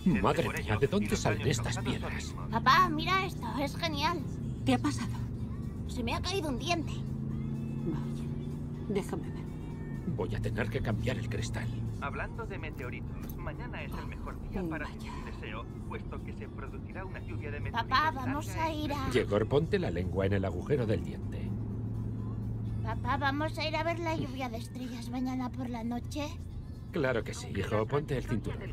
Madre mía, ¿de dónde salen estas piedras? Papá, mira esto, es genial. ¿Qué ha pasado? Se me ha caído un diente. Vaya, déjame ver. Voy a tener que cambiar el cristal. Hablando de meteoritos, mañana es el mejor día para pedir un deseo, puesto que se producirá una lluvia de meteoritos. Papá, vamos a ir a... Yegor, ponte la lengua en el agujero del diente. Papá, vamos a ir a ver la lluvia de estrellas mañana por la noche. Claro que sí, hijo, ponte el cinturón.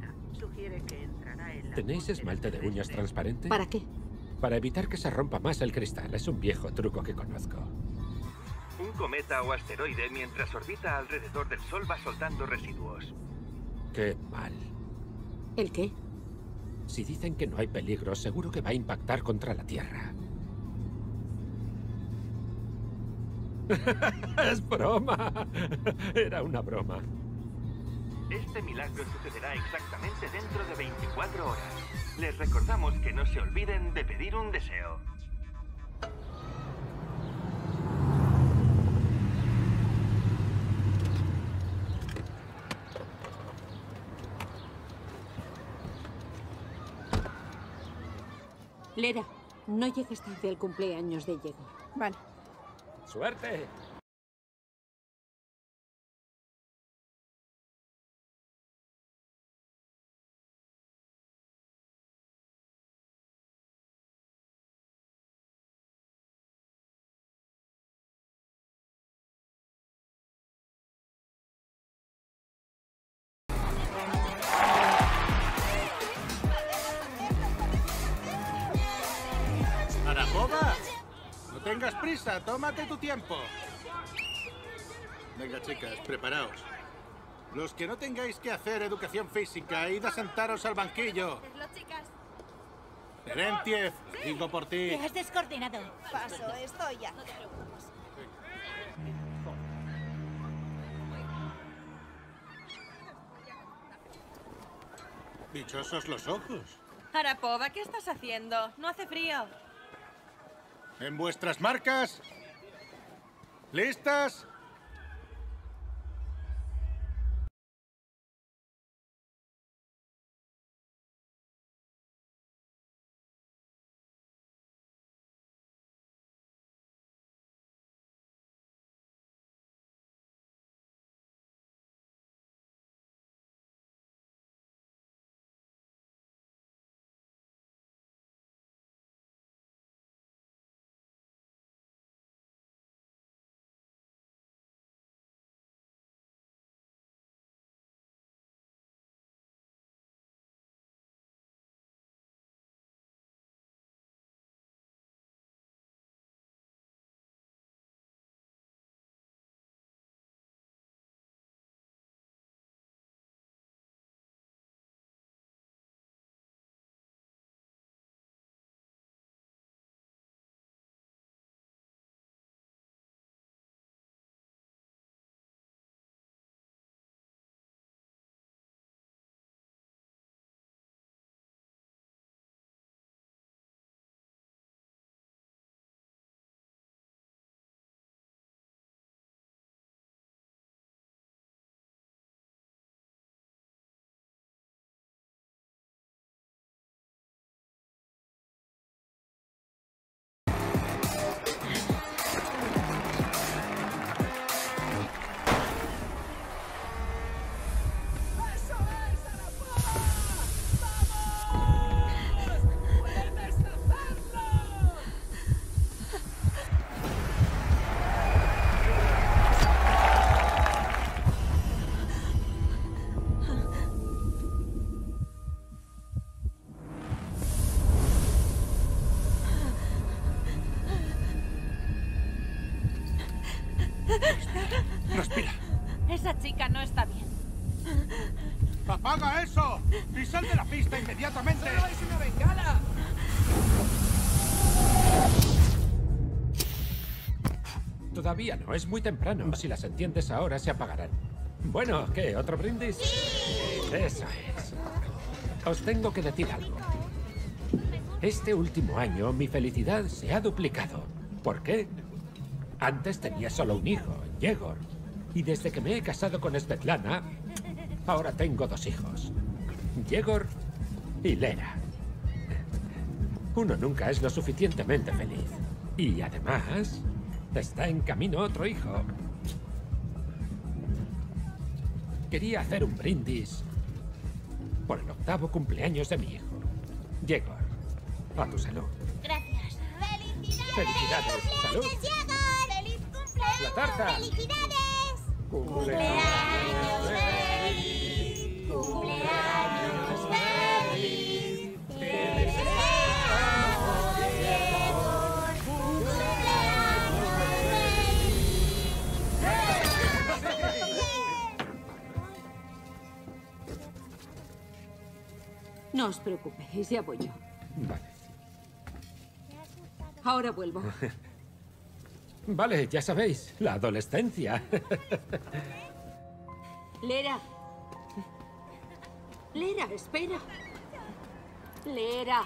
¿Tenéis esmalte de uñas transparente? ¿Para qué? Para evitar que se rompa más el cristal. Es un viejo truco que conozco. Un cometa o asteroide, mientras orbita alrededor del Sol, va soltando residuos. Qué mal. ¿El qué? Si dicen que no hay peligro, seguro que va a impactar contra la Tierra. ¡Es broma! Era una broma. Este milagro sucederá exactamente dentro de 24 horas. Les recordamos que no se olviden de pedir un deseo. Lera, no llegues tarde al cumpleaños de Yegor. Vale. ¡Suerte! ¡Arapova! No tengas prisa, tómate tu tiempo. Venga, chicas, preparaos. Los que no tengáis que hacer educación física, id a sentaros al banquillo. chicas. Terentiev, digo por ti. Te has descoordinado. Paso, estoy ya. Dichosos los ojos. Arapova, ¿qué estás haciendo? No hace frío. En vuestras marcas. ¿Listas? Respira. Esa chica no está bien. ¡Apaga eso! ¡Y sal de la pista inmediatamente! ¡Solo es una bengala! Todavía no, es muy temprano. Si las enciendes ahora, se apagarán. Bueno, ¿qué? ¿Otro brindis? ¡Sí! Eso es. Os tengo que decir algo. Este último año, mi felicidad se ha duplicado. ¿Por qué? Antes tenía solo un hijo, Yegor. Y desde que me he casado con Svetlana, ahora tengo 2 hijos. Yegor Hilera. Uno nunca es lo suficientemente feliz. Y además, está en camino otro hijo. Quería hacer un brindis por el 8º cumpleaños de mi hijo. Yegor, a tu salud. Gracias. ¡Felicidades! ¡Felicidades! ¡Salud! Yegor! ¡Feliz cumpleaños! ¡La tarta! ¡Felicidades! ¡Cumpleaños feliz! ¡Cumpleaños feliz! ¡Te deseamos, Yegor! ¡Cumpleaños No os preocupéis, ya voy yo. Vale. Ahora vuelvo. Vale, ya sabéis, la adolescencia. Lera. Lera, espera. Lera.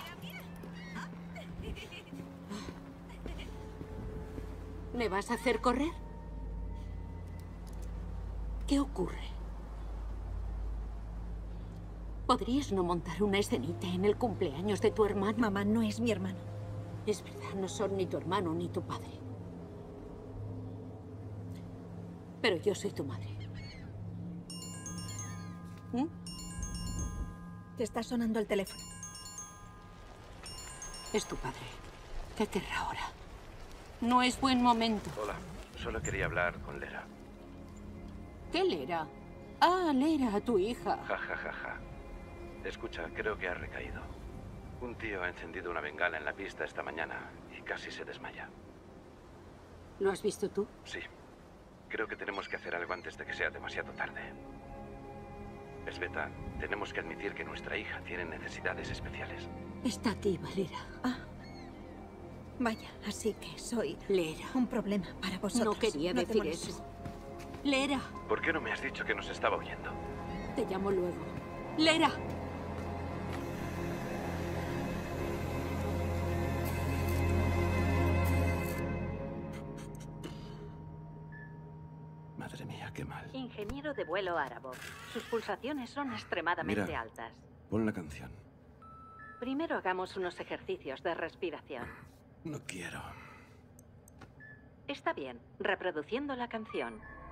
¿Me vas a hacer correr? ¿Qué ocurre? ¿Podrías no montar una escenita en el cumpleaños de tu hermano? Mamá no es mi hermano. Es verdad, no son ni tu hermano ni tu padre. Pero yo soy tu madre. ¿Mm? Te está sonando el teléfono. Es tu padre. ¿Qué querrá ahora? No es buen momento. Hola, solo quería hablar con Lera. ¿Qué Lera? Ah, Lera, tu hija. Ja, ja, ja, ja. Escucha, creo que ha recaído. Un tío ha encendido una bengala en la pista esta mañana y casi se desmaya. ¿Lo has visto tú? Sí. Creo que tenemos que hacer algo antes de que sea demasiado tarde. Sveta, tenemos que admitir que nuestra hija tiene necesidades especiales. Está aquí, Valera. Vaya, así que soy Lera. un problema para vosotros. No quería No te decir molestes. eso. Lera. ¿Por qué no me has dicho que nos estaba oyendo? Te llamo luego. Lera. Madre mía, qué mal. Ingeniero de vuelo Arabo. Sus pulsaciones son extremadamente Mira. altas. Pon la canción. Primero hagamos unos ejercicios de respiración. No quiero. Está bien, reproduciendo la canción.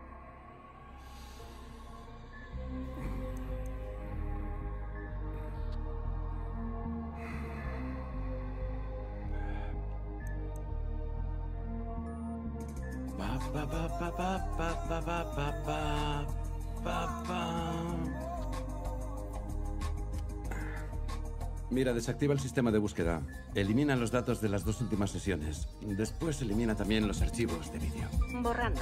Pa, pa, pa, pa, pa, pa, pa, pa, pa, pa, pa. Mira, desactiva el sistema de búsqueda. Elimina los datos de las 2 últimas sesiones. Después elimina también los archivos de vídeo. Borrando.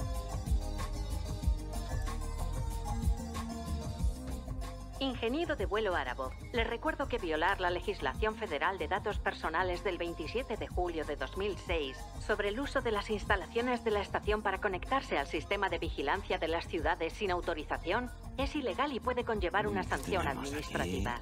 Ingeniero de vuelo Arabo. Les recuerdo que violar la legislación federal de datos personales del 27 de julio de 2006 sobre el uso de las instalaciones de la estación para conectarse al sistema de vigilancia de las ciudades sin autorización es ilegal y puede conllevar una sanción tenemos administrativa.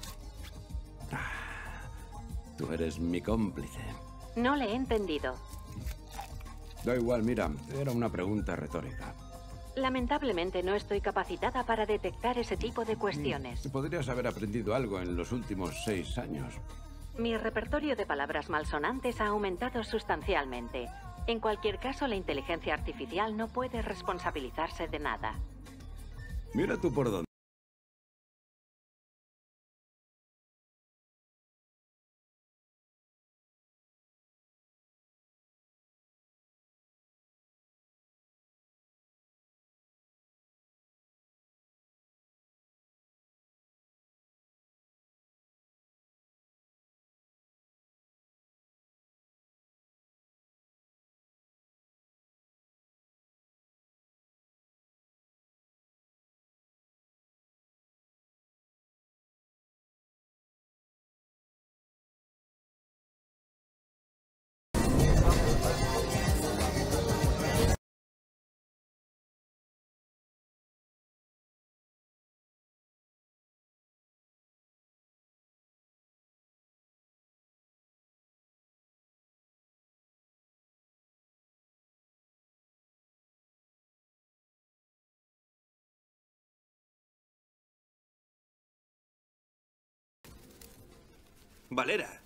Tú eres mi cómplice. No le he entendido. Da igual, mira, era una pregunta retórica. Lamentablemente no estoy capacitada para detectar ese tipo de cuestiones. Podrías haber aprendido algo en los últimos 6 años. Mi repertorio de palabras malsonantes ha aumentado sustancialmente. En cualquier caso, la inteligencia artificial no puede responsabilizarse de nada. Mira tú por dónde. Valera.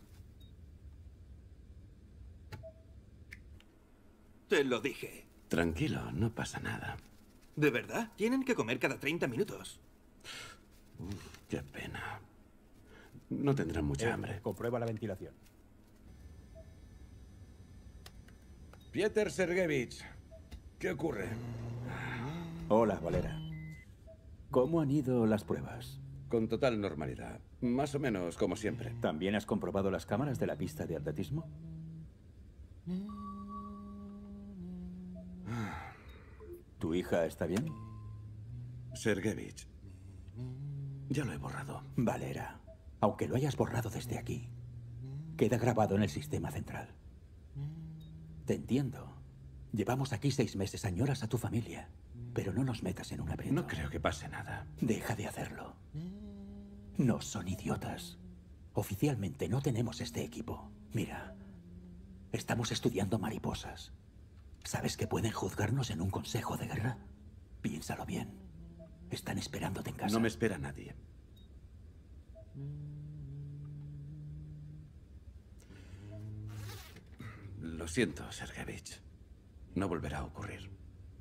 Te lo dije. Tranquilo, no pasa nada. ¿De verdad? Tienen que comer cada 30 minutos. Qué pena. No tendrán mucha hambre. Comprueba la ventilación. Pieter Sergevich, ¿qué ocurre? Hola, Valera. ¿Cómo han ido las pruebas? Con total normalidad. Más o menos como siempre. ¿También has comprobado las cámaras de la pista de atletismo? ¿Tu hija está bien? Sergevich. Ya lo he borrado. Valera, aunque lo hayas borrado desde aquí, queda grabado en el sistema central. Te entiendo. Llevamos aquí 6 meses, añoras a tu familia. Pero no nos metas en un aprieto. No creo que pase nada. Deja de hacerlo. No son idiotas. Oficialmente no tenemos este equipo. Mira, estamos estudiando mariposas. ¿Sabes que pueden juzgarnos en un consejo de guerra? Piénsalo bien. Están esperándote en casa. No me espera nadie. Lo siento, Sergevich. No volverá a ocurrir.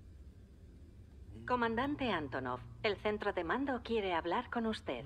Comandante Antonov, el centro de mando quiere hablar con usted.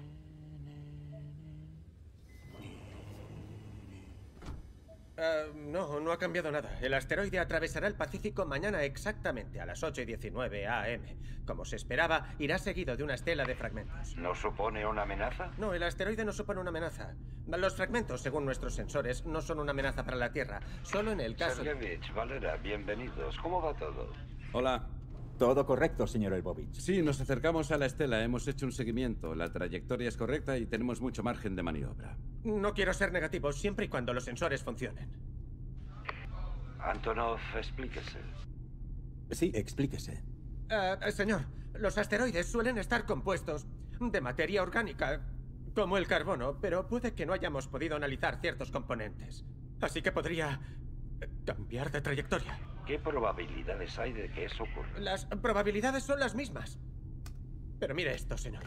No ha cambiado nada. El asteroide atravesará el Pacífico mañana exactamente a las 8:19 AM. Como se esperaba, irá seguido de una estela de fragmentos. ¿No supone una amenaza? No, el asteroide no supone una amenaza. Los fragmentos, según nuestros sensores, no son una amenaza para la Tierra. Solo en el caso... Sergevich, Valera, bienvenidos. ¿Cómo va todo? Hola. Todo correcto, señor Elbovich. Sí, nos acercamos a la estela. Hemos hecho un seguimiento. La trayectoria es correcta y tenemos mucho margen de maniobra. No quiero ser negativo, siempre y cuando los sensores funcionen. Antonov, explíquese. Sí, explíquese. Señor, los asteroides suelen estar compuestos de materia orgánica, como el carbono, pero puede que no hayamos podido analizar ciertos componentes. Así que podría cambiar de trayectoria. ¿Qué probabilidades hay de que eso ocurra? Las probabilidades son las mismas. Pero mire esto, señor.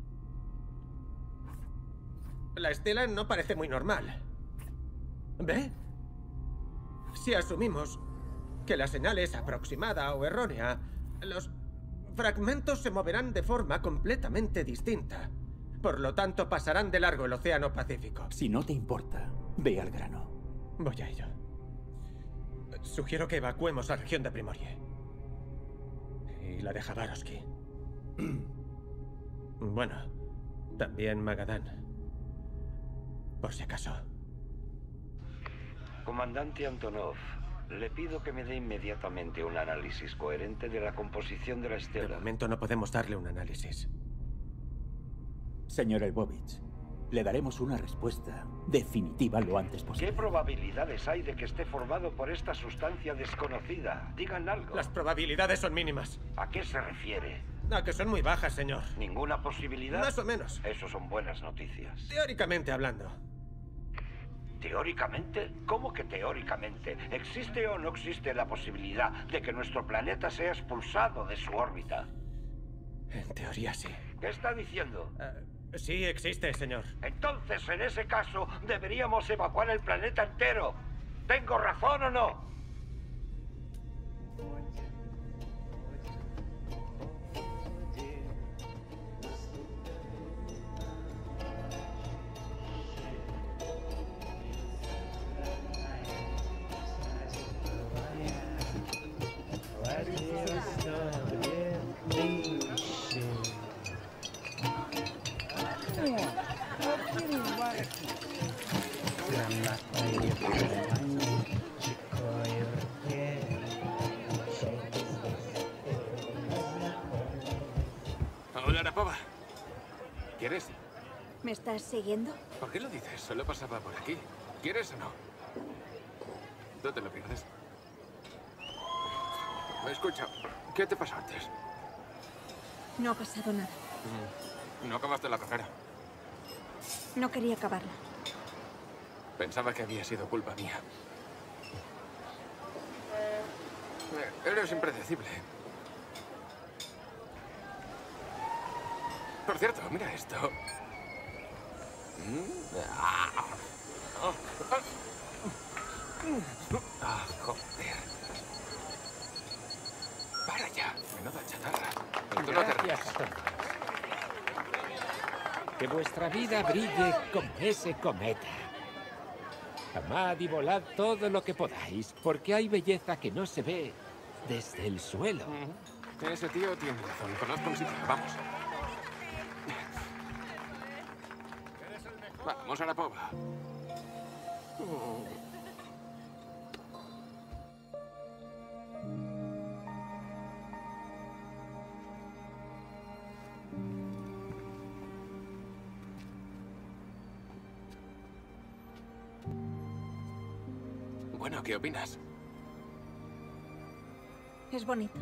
La estela no parece muy normal. ¿Ve? Si asumimos que la señal es aproximada o errónea, los fragmentos se moverán de forma completamente distinta. Por lo tanto, pasarán de largo el Océano Pacífico. Si no te importa, ve al grano. Voy a ello. Sugiero que evacuemos la región de Primorie. Y la de Jabarovsky. Bueno, también Magadán. Por si acaso. Comandante Antonov, le pido que me dé inmediatamente un análisis coherente de la composición de la estela. De momento no podemos darle un análisis. Señor Elbovich, le daremos una respuesta definitiva lo antes posible. ¿Qué probabilidades hay de que esté formado por esta sustancia desconocida? Digan algo. Las probabilidades son mínimas. ¿A qué se refiere? A que son muy bajas, señor. ¿Ninguna posibilidad? Más o menos. Eso son buenas noticias. Teóricamente hablando. ¿Teóricamente? ¿Cómo que teóricamente? ¿Existe o no existe la posibilidad de que nuestro planeta sea expulsado de su órbita? En teoría sí. ¿Qué está diciendo? Sí existe, señor. Entonces, en ese caso, deberíamos evacuar el planeta entero. ¿Tengo razón o no? Hola, Arapova. ¿Quieres? ¿Me estás siguiendo? ¿Por qué lo dices? Solo pasaba por aquí. ¿Quieres o no? No te lo pierdes. Escucha, ¿qué te pasó antes? No ha pasado nada. No acabaste la carrera. No quería acabarla. Pensaba que había sido culpa mía. Eres impredecible. Por cierto, mira esto. Joder. Para ya. Menuda chatarra. Tú no te Gracias rías. a todos. Que vuestra vida brille como ese cometa. Amad y volad todo lo que podáis, porque hay belleza que no se ve desde el suelo. Ese tío tiene razón. Conozco un sitio. Vamos. Vamos a la pova. Bueno, ¿qué opinas? Es bonito.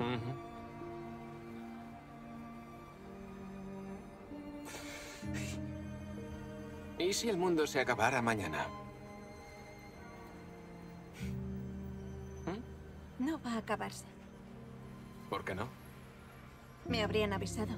¿Y si el mundo se acabara mañana? No va a acabarse. ¿Por qué no? Me habrían avisado.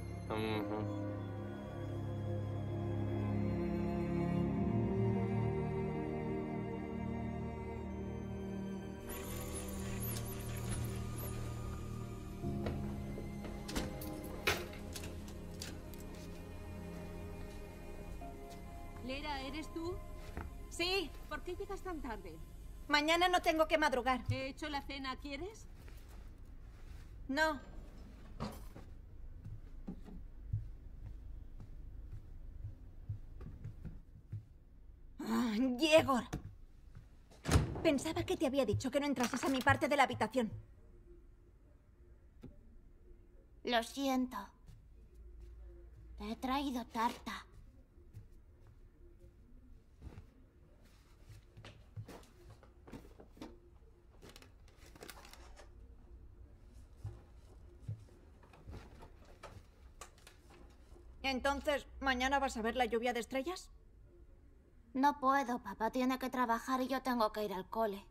Lera, ¿eres tú? Sí. ¿Por qué llegas tan tarde? Mañana no tengo que madrugar. He hecho la cena, ¿quieres? No. Yegor. Pensaba que te había dicho que no entrases a mi parte de la habitación. Lo siento. Te he traído tarta. Entonces, ¿mañana vas a ver la lluvia de estrellas? No puedo, papá tiene que trabajar y yo tengo que ir al cole.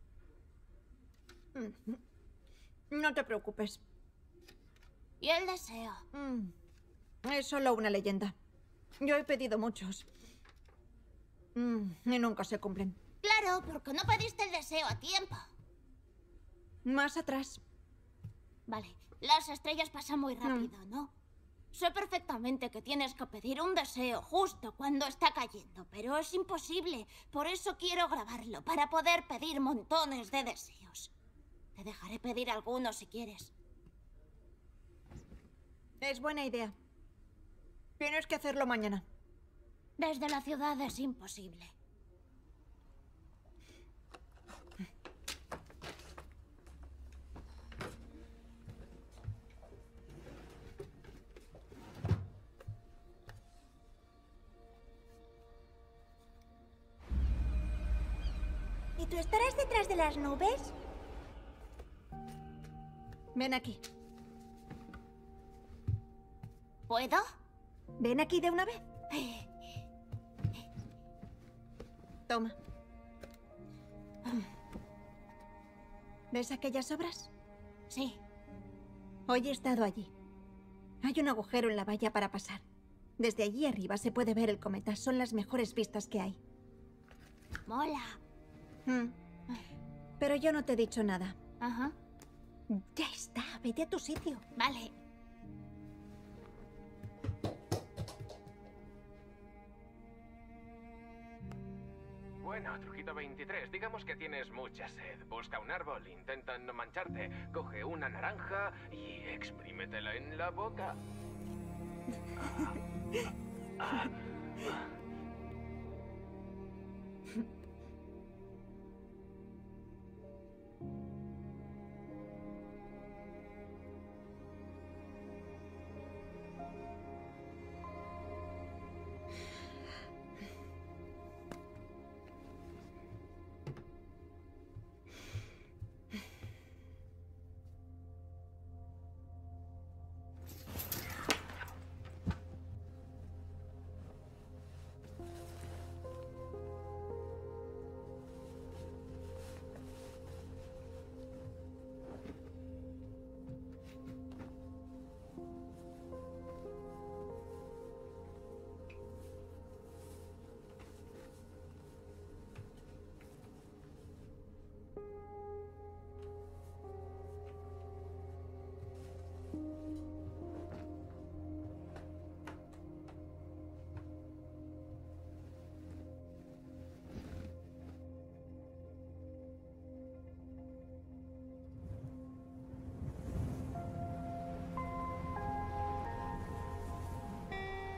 No te preocupes. ¿Y el deseo? Es solo una leyenda. Yo he pedido muchos. Y nunca se cumplen. Claro, porque no pediste el deseo a tiempo. Más atrás. Vale, las estrellas pasan muy rápido, ¿no? Sé perfectamente que tienes que pedir un deseo justo cuando está cayendo, pero es imposible. Por eso quiero grabarlo, para poder pedir montones de deseos. Te dejaré pedir algunos si quieres. Es buena idea. Tienes que hacerlo mañana. Desde la ciudad es imposible. ¿Y tú estarás detrás de las nubes? Ven aquí. ¿Puedo? Ven aquí de una vez. Toma. ¿Ves aquellas obras? Sí. Hoy he estado allí. Hay un agujero en la valla para pasar. Desde allí arriba se puede ver el cometa. Son las mejores vistas que hay. Mola. Pero yo no te he dicho nada. Ajá. Ya está, vete a tu sitio. Vale. Bueno, truquito 23. Digamos que tienes mucha sed. Busca un árbol, intenta no mancharte. Coge una naranja y exprímetela en la boca.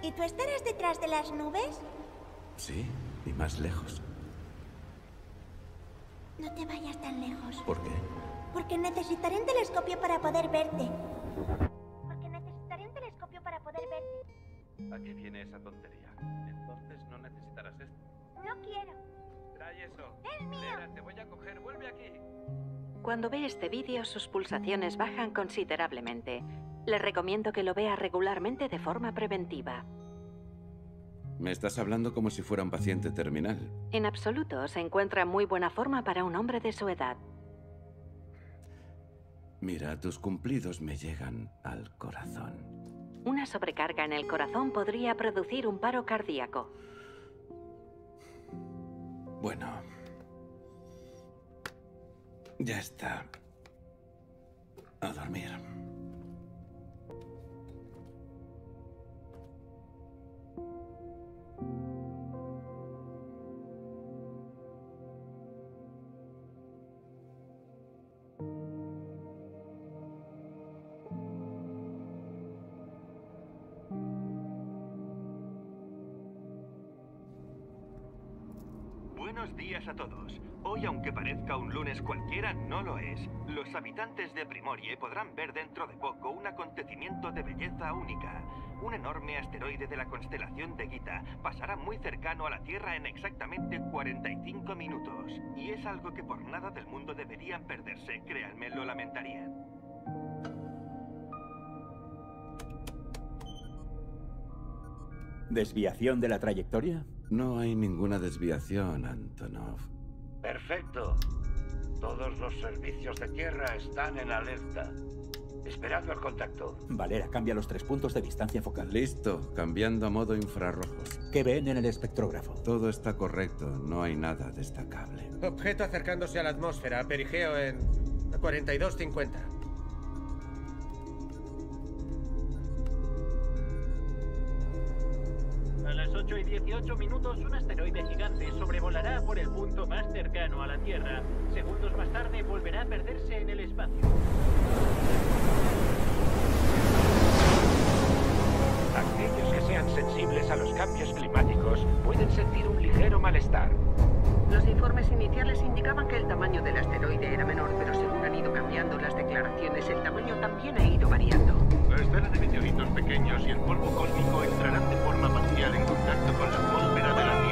¿Y tú estarás detrás de las nubes? Sí, y más lejos. No te vayas tan lejos. ¿Por qué? Porque necesitaré un telescopio para poder verte. Porque necesitaré un telescopio para poder verte. ¿A qué viene esa tontería? Entonces no necesitarás esto. No quiero. Trae eso. ¡Es mío! Lera, te voy a coger, vuelve aquí. Cuando ve este vídeo, sus pulsaciones bajan considerablemente. Le recomiendo que lo vea regularmente de forma preventiva. Me estás hablando como si fuera un paciente terminal. En absoluto, se encuentra en muy buena forma para un hombre de su edad. Mira, tus cumplidos me llegan al corazón. Una sobrecarga en el corazón podría producir un paro cardíaco. Bueno. Ya está. A dormir. Buenos días a todos. Hoy, aunque parezca un lunes cualquiera, no lo es. Los habitantes de Primorie podrán ver dentro de poco un acontecimiento de belleza única. Un enorme asteroide de la constelación de Gita pasará muy cercano a la Tierra en exactamente 45 minutos. Y es algo que por nada del mundo deberían perderse, créanme, lo lamentarían. ¿Desviación de la trayectoria? No hay ninguna desviación, Antonov. Perfecto. Todos los servicios de tierra están en alerta. Esperando el contacto. Valera, cambia los 3 puntos de distancia focal. Listo, cambiando a modo infrarrojos. ¿Qué ven en el espectrógrafo? Todo está correcto, no hay nada destacable. Objeto acercándose a la atmósfera, perigeo en 4250. A las 8:18 un asteroide gigante sobrevolará por el punto más cercano a la Tierra. Segundos más tarde volverá a perderse en el espacio. Aquellos que sean sensibles a los cambios climáticos pueden sentir un ligero malestar. Los informes iniciales indicaban que el tamaño del asteroide era menor, pero según han ido cambiando las declaraciones, el tamaño también ha ido variando. La estela de meteoritos pequeños y el polvo cósmico entrarán de forma parcial en contacto con la atmósfera de la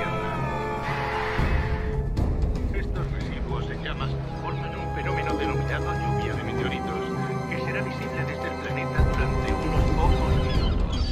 Tierra. Estos residuos en llamas forman un fenómeno denominado lluvia de meteoritos, que será visible desde el planeta durante unos pocos minutos.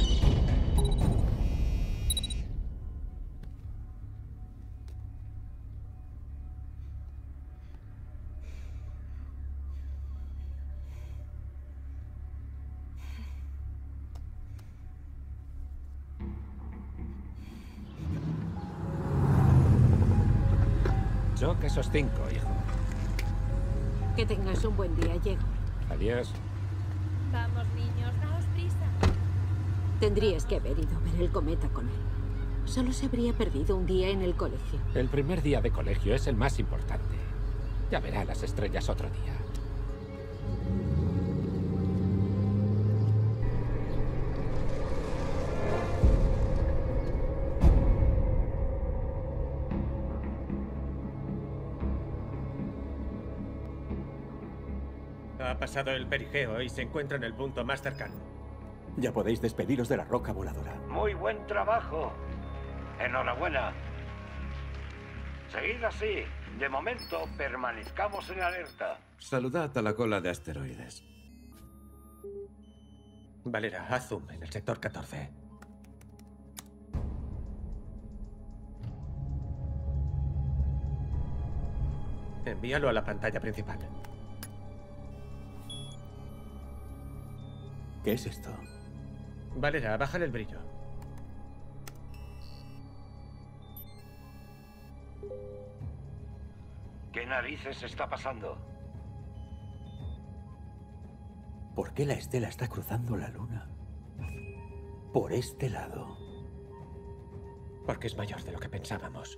Yo que sostengo, hijo. Que tengas un buen día, llego. Adiós. Vamos, niños, daos prisa. Tendrías que haber ido a ver el cometa con él. Solo se habría perdido un día en el colegio. El primer día de colegio es el más importante. Ya verá las estrellas otro día. Ha pasado el perigeo y se encuentra en el punto más cercano. Ya podéis despediros de la roca voladora. Muy buen trabajo. Enhorabuena. Seguid así. De momento, permanezcamos en alerta. Saludad a la cola de asteroides. Valera, haz zoom en el sector 14. Envíalo a la pantalla principal. ¿Qué es esto? Valera, bájale el brillo. ¿Qué narices está pasando? ¿Por qué la estela está cruzando la luna? Por este lado. Porque es mayor de lo que pensábamos.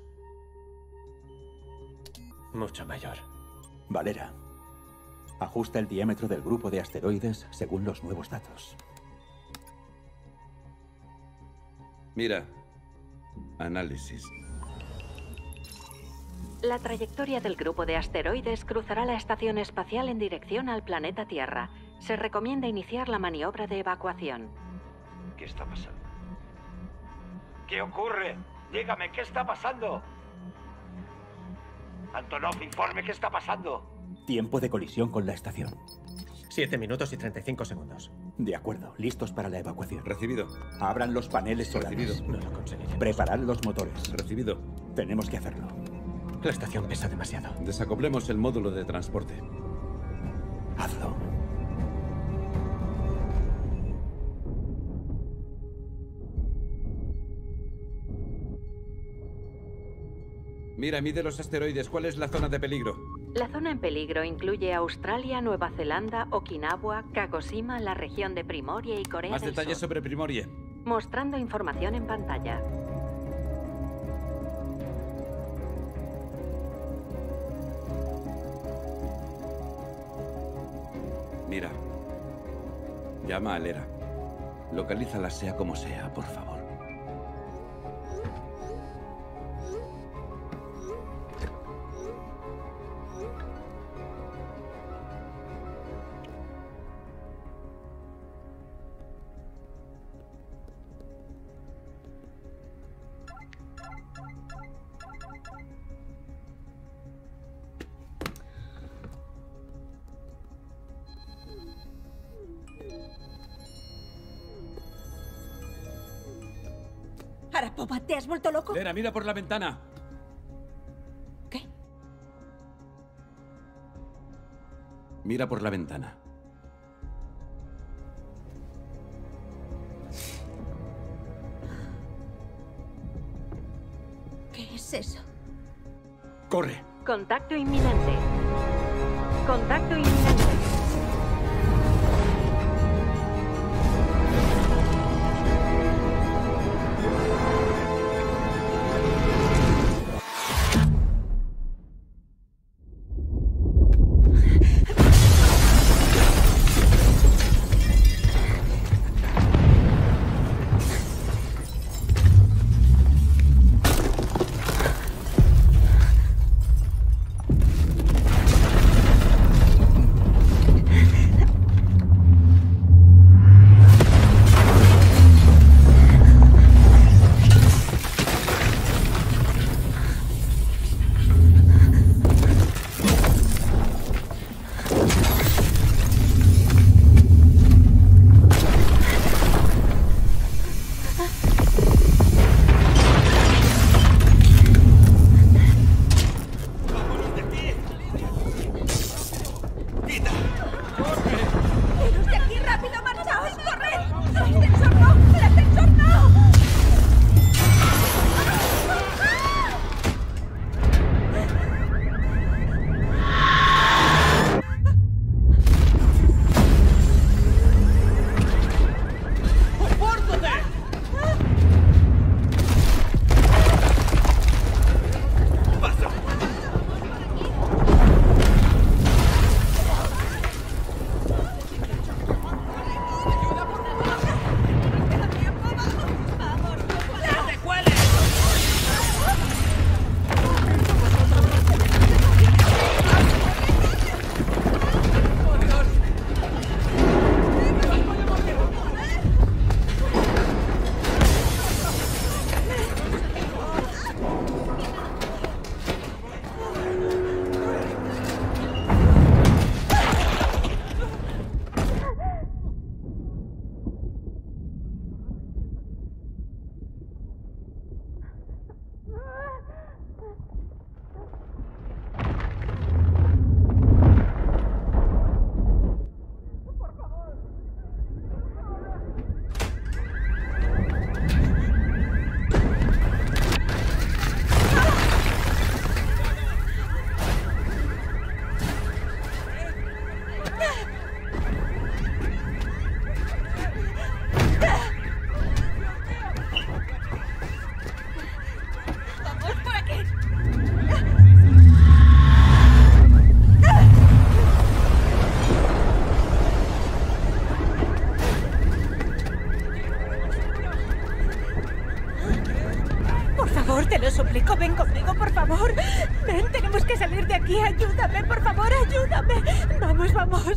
Mucho mayor. Valera, ajusta el diámetro del grupo de asteroides según los nuevos datos. Mira. Análisis. La trayectoria del grupo de asteroides cruzará la estación espacial en dirección al planeta Tierra. Se recomienda iniciar la maniobra de evacuación. ¿Qué está pasando? ¿Qué ocurre? Dígame, ¿qué está pasando? Antonov, informe, ¿qué está pasando? Tiempo de colisión con la estación. 7 minutos y 35 segundos. De acuerdo, listos para la evacuación. Recibido. Abran los paneles solares. Recibido. No lo conseguiremos. Preparad los motores. Recibido. Tenemos que hacerlo. La estación pesa demasiado. Desacoplemos el módulo de transporte. Hazlo. Mira, mide los asteroides. ¿Cuál es la zona de peligro? La zona en peligro incluye Australia, Nueva Zelanda, Okinawa, Kagoshima, la región de Primorie y Corea Más del detalles Sur. sobre Primorie. Mostrando información en pantalla. Mira. Llama a Lera. Localízala sea como sea, por favor. Arapova, ¿te has vuelto loco? Lera, mira por la ventana. ¿Qué? Mira por la ventana. ¿Qué es eso? ¡Corre! Contacto inminente. Contacto inminente. Te lo suplico, ven conmigo, por favor. Ven, tenemos que salir de aquí. Ayúdame, por favor, ayúdame. Vamos, vamos.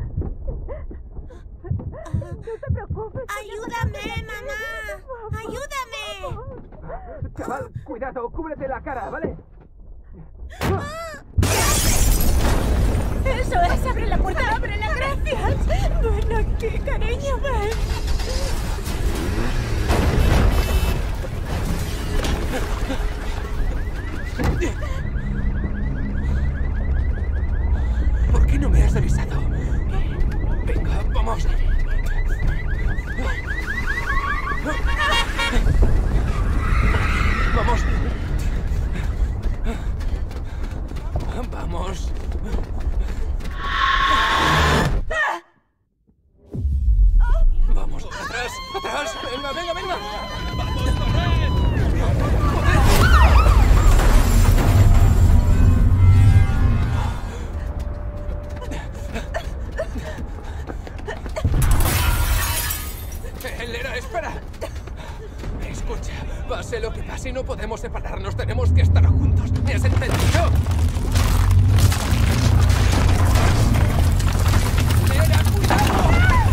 No te preocupes. ¡Ayúdame, mamá! ¡Ayúdame! Chaval, cuidado, cúbrete la cara, ¿vale? Eso es, abre la puerta, ábrela, gracias. Ven aquí, cariño, ven. ¿Por qué no me has avisado? Venga, vamos. Vamos. Vamos. Vamos, atrás, atrás. Venga, venga, venga. Vamos, corred. Lera, espera. Escucha, pase lo que pase, no podemos separarnos. Tenemos que estar juntos. ¿Me has entendido? ¡Lera, cuidado!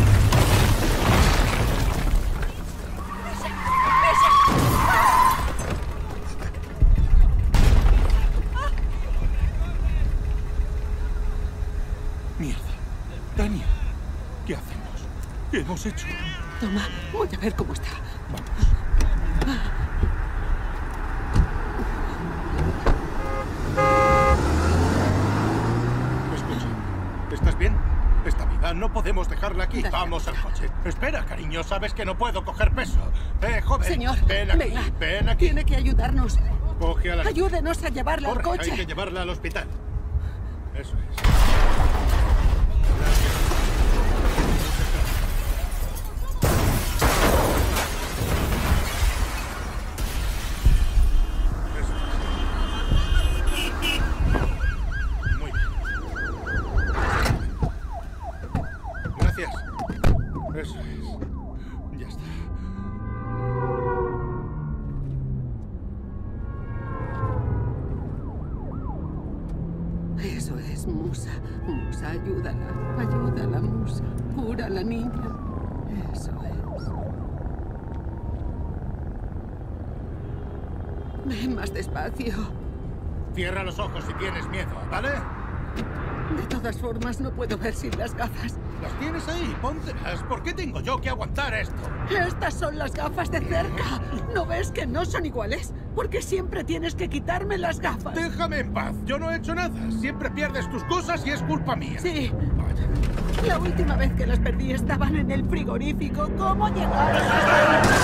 Mierda. Tania, ¿qué hacemos? ¿Qué hemos hecho? Toma, voy a ver cómo está. Escucha, ¿estás bien? Está viva, no podemos dejarla aquí. Dale. Vamos al coche. Espera, cariño, sabes que no puedo coger peso. Joven, Señor, ven aquí, venga. ven aquí. Tiene que ayudarnos. Coge a la... Ayúdenos a llevarla al Corre, coche. hay que llevarla al hospital. Eso es. Muy bien. Gracias. Eso es. Ya está. Eso es, Musa. Musa, ayúdala. Ayúdala, Musa. Cura a la niña. Eso es. Ven más despacio. Cierra los ojos si tienes miedo, ¿vale? De todas formas, no puedo ver sin las gafas. Las tienes ahí, póntelas. ¿Por qué tengo yo que aguantar esto? Estas son las gafas de cerca. ¿No ves que no son iguales? Porque siempre tienes que quitarme las gafas. Déjame en paz. Yo no he hecho nada. Siempre pierdes tus cosas y es culpa mía. Sí. La última vez que las perdí estaban en el frigorífico. ¿Cómo llegaron hasta ahí?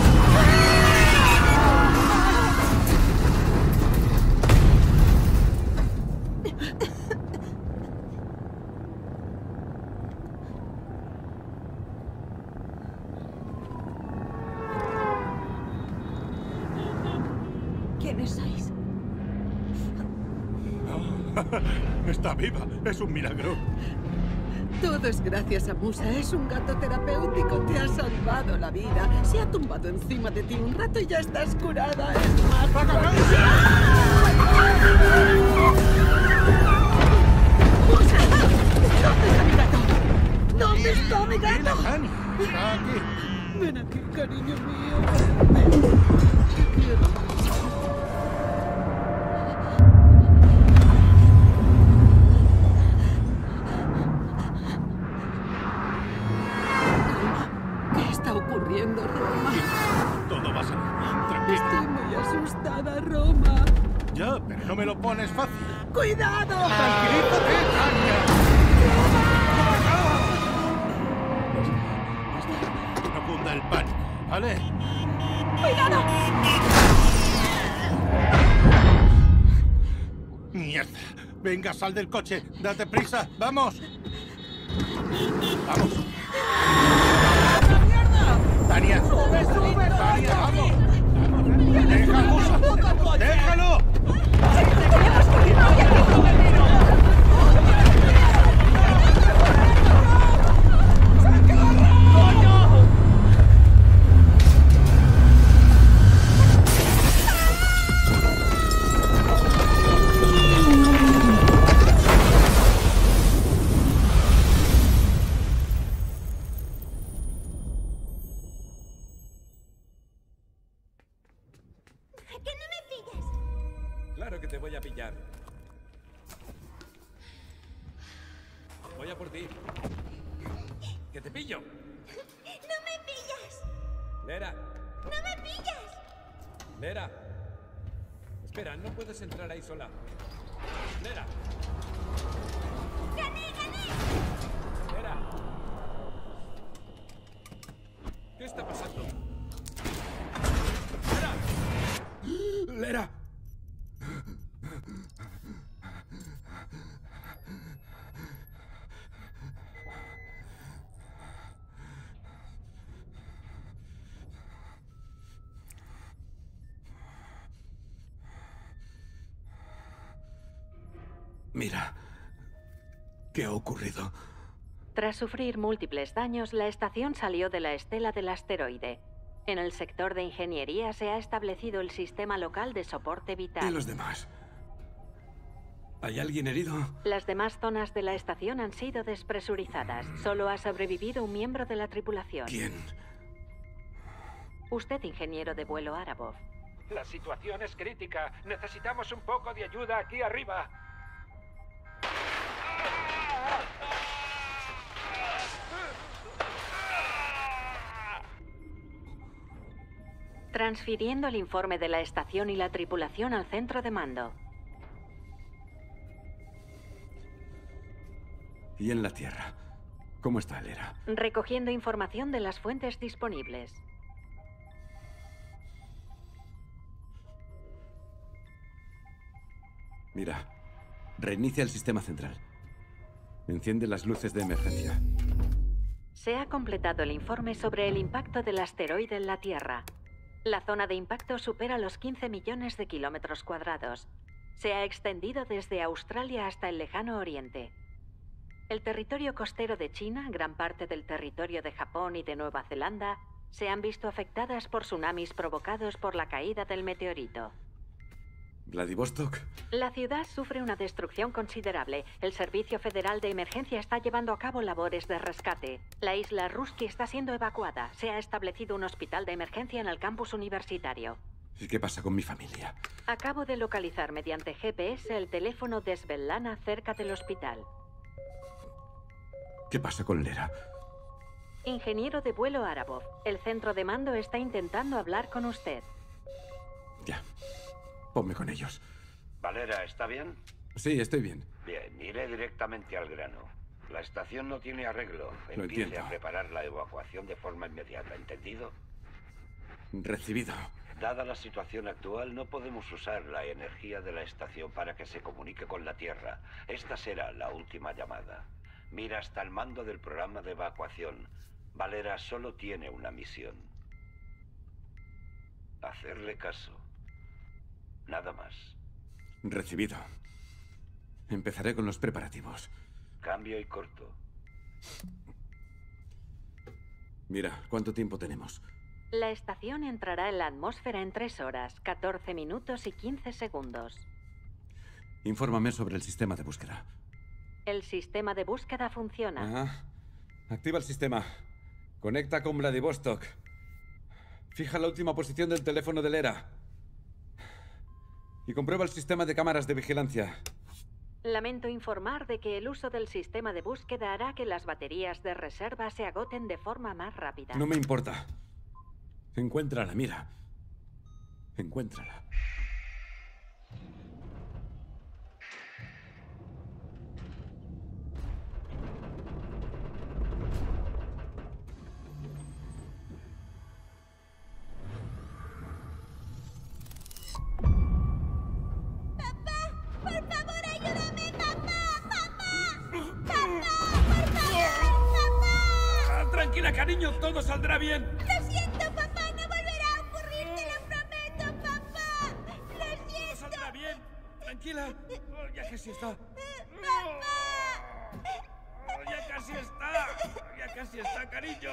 ¿Quiénes sois? Está viva. Es un milagro. Todo es gracias a Musa. Es un gato terapéutico. Te ha salvado la vida. Se ha tumbado encima de ti un rato y ya estás curada. Es más... ¡Musa! ¿Dónde está mi gato? ¿Dónde está mi gato? Mira, Hani. Está aquí. Ven aquí, cariño mío. Ven. Te quiero. ¿Qué está ocurriendo, Roma? Todo va a salir bien. Tranquila. Estoy muy asustada, Roma. Ya, pero no me lo pones fácil. ¡Cuidado! ¡Tranquilízate, Tania! No cunda el pánico, ¿vale? ¡Cuidado! ¡Mierda! Venga, sal del coche. Date prisa. ¡Vamos! ¡Vamos! ¡Tania! ¡Sube, sube! ¡Tania, vamos! ¡Deja, Musa! ¡Déjalo! ¡Tenemos que irnos de aquí! te voy a pillar. Voy a por ti. ¡Que te pillo! ¡No me pillas! Lera. ¡No me pillas! Lera. Espera, no puedes entrar ahí sola. Lera. ¡Gané! Lera. ¿Qué está pasando? ¡Lera! ¡Lera! Mira, ¿qué ha ocurrido? Tras sufrir múltiples daños, la estación salió de la estela del asteroide. En el sector de ingeniería se ha establecido el sistema local de soporte vital. ¿Y los demás? ¿Hay alguien herido? Las demás zonas de la estación han sido despresurizadas. Solo ha sobrevivido un miembro de la tripulación. ¿Quién? Usted, ingeniero de vuelo Arabov. La situación es crítica. Necesitamos un poco de ayuda aquí arriba. Transfiriendo el informe de la estación y la tripulación al centro de mando. ¿Y en la Tierra? ¿Cómo está Lera? Recogiendo información de las fuentes disponibles. Mira, reinicia el sistema central. Enciende las luces de emergencia. Se ha completado el informe sobre el impacto del asteroide en la Tierra. La zona de impacto supera los 15 millones de kilómetros cuadrados. Se ha extendido desde Australia hasta el lejano Oriente. El territorio costero de China, gran parte del territorio de Japón y de Nueva Zelanda, se han visto afectadas por tsunamis provocados por la caída del meteorito. ¿Vladivostok? La ciudad sufre una destrucción considerable. El Servicio Federal de Emergencia está llevando a cabo labores de rescate. La isla Ruski está siendo evacuada. Se ha establecido un hospital de emergencia en el campus universitario. ¿Y qué pasa con mi familia? Acabo de localizar mediante GPS el teléfono de Svetlana cerca del hospital. ¿Qué pasa con Lera? Ingeniero de vuelo Arabov. El centro de mando está intentando hablar con usted. Ya. Ponme con ellos. Valera, ¿está bien? Sí, estoy bien. Bien, iré directamente al grano. La estación no tiene arreglo. Lo Empiece entiendo. a preparar la evacuación de forma inmediata, ¿entendido? Recibido. Dada la situación actual, no podemos usar la energía de la estación para que se comunique con la Tierra. Esta será la última llamada. Mira hasta el mando del programa de evacuación. Valera solo tiene una misión. Hacerle caso. Nada más. Recibido. Empezaré con los preparativos. Cambio y corto. Mira, ¿cuánto tiempo tenemos? La estación entrará en la atmósfera en 3 horas, 14 minutos y 15 segundos. Infórmame sobre el sistema de búsqueda. El sistema de búsqueda funciona. Ajá. Activa el sistema. Conecta con Vladivostok. Fija la última posición del teléfono de Lera. Y comprueba el sistema de cámaras de vigilancia. Lamento informar de que el uso del sistema de búsqueda hará que las baterías de reserva se agoten de forma más rápida. No me importa. Encuéntrala, mira. Encuéntrala. ¡Por favor, ayúdame, papá! ¡Papá! ¡Papá! ¡Por favor! ¡Papá! Tranquila, cariño, todo saldrá bien. Lo siento, papá, no volverá a ocurrir, te lo prometo, papá. Lo siento. Todo saldrá bien. Tranquila. Oh, ya casi está. ¡Papá! Oh, ya casi está. Ya casi está, cariño.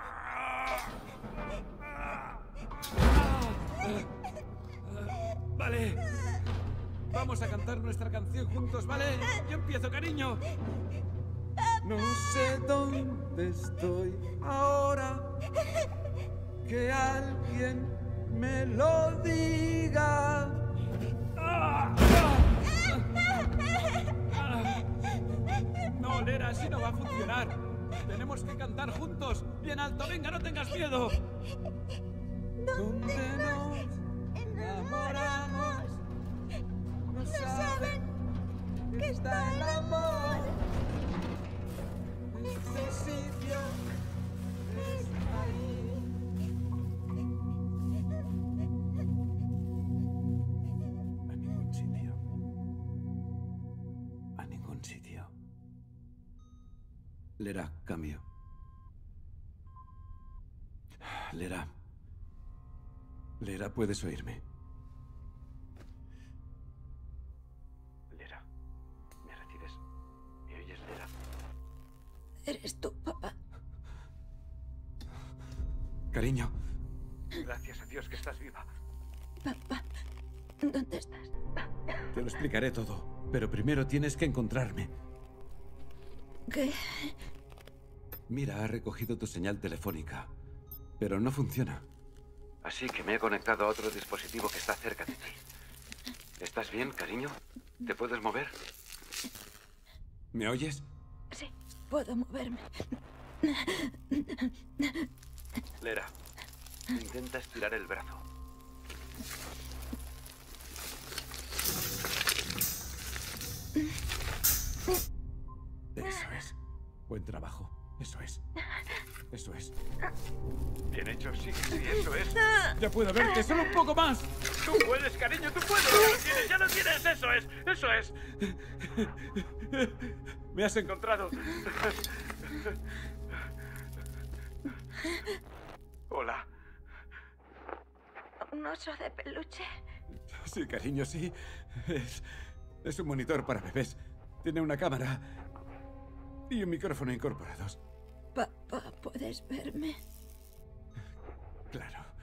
Vale. Vamos a cantar nuestra canción juntos, ¿vale? Yo empiezo, cariño. No sé dónde estoy ahora. Que alguien me lo diga. ¡Ah! ¡Ah! No, Lera, así no va a funcionar. Tenemos que cantar juntos. Bien alto, venga, no tengas miedo. Donde nos enamoramos, no saben que está el amor. Este sitio es ahí. A ningún sitio. A ningún sitio. Lera, cambio. Lera. Lera, ¿puedes oírme? Lera, ¿me recibes? ¿Me oyes, Lera? ¿Eres tú, papá? Cariño. Gracias a Dios que estás viva. Papá, ¿dónde estás? Te lo explicaré todo, pero primero tienes que encontrarme. ¿Qué? Mira, ha recogido tu señal telefónica, pero no funciona. Así que me he conectado a otro dispositivo que está cerca de ti. ¿Estás bien, cariño? ¿Te puedes mover? ¿Me oyes? Sí, puedo moverme. Lera, intenta estirar el brazo. Eso es. Buen trabajo. Eso es. Eso es. Bien hecho, sí, eso es. Ya puedo verte, solo un poco más. Tú puedes, cariño, tú puedes. Ya lo tienes, eso es, eso es. Me has encontrado. Hola. ¿Un oso de peluche? Sí, cariño, sí. Es un monitor para bebés. Tiene una cámara y un micrófono incorporados. Papá, ¿puedes verme? Claro.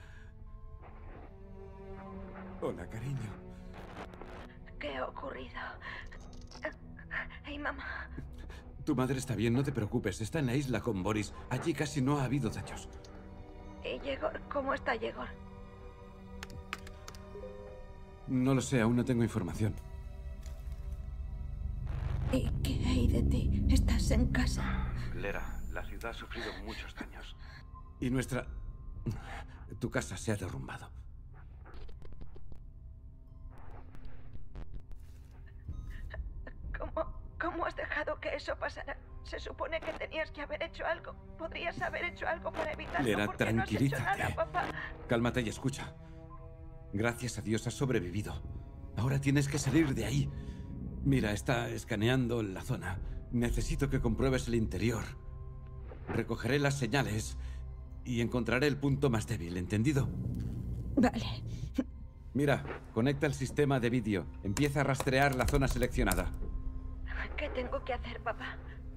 Hola, cariño. ¿Qué ha ocurrido? Hey, mamá. Tu madre está bien, no te preocupes. Está en la isla con Boris. Allí casi no ha habido daños. ¿Y Yegor? ¿Cómo está Yegor? No lo sé, aún no tengo información. ¿Y qué hay de ti? ¿Estás en casa? Lera, la ciudad ha sufrido muchos daños. Y nuestra... Tu casa se ha derrumbado. ¿Cómo has dejado que eso pasara? Se supone que tenías que haber hecho algo. Podrías haber hecho algo para evitarlo. Lera, ¿Por qué no has hecho tranquilízate. nada, papá? Cálmate y escucha. Gracias a Dios has sobrevivido. Ahora tienes que salir de ahí. Mira, está escaneando la zona. Necesito que compruebes el interior. Recogeré las señales y encontraré el punto más débil, ¿entendido? Vale. Mira, conecta el sistema de vídeo. Empieza a rastrear la zona seleccionada. ¿Qué tengo que hacer, papá?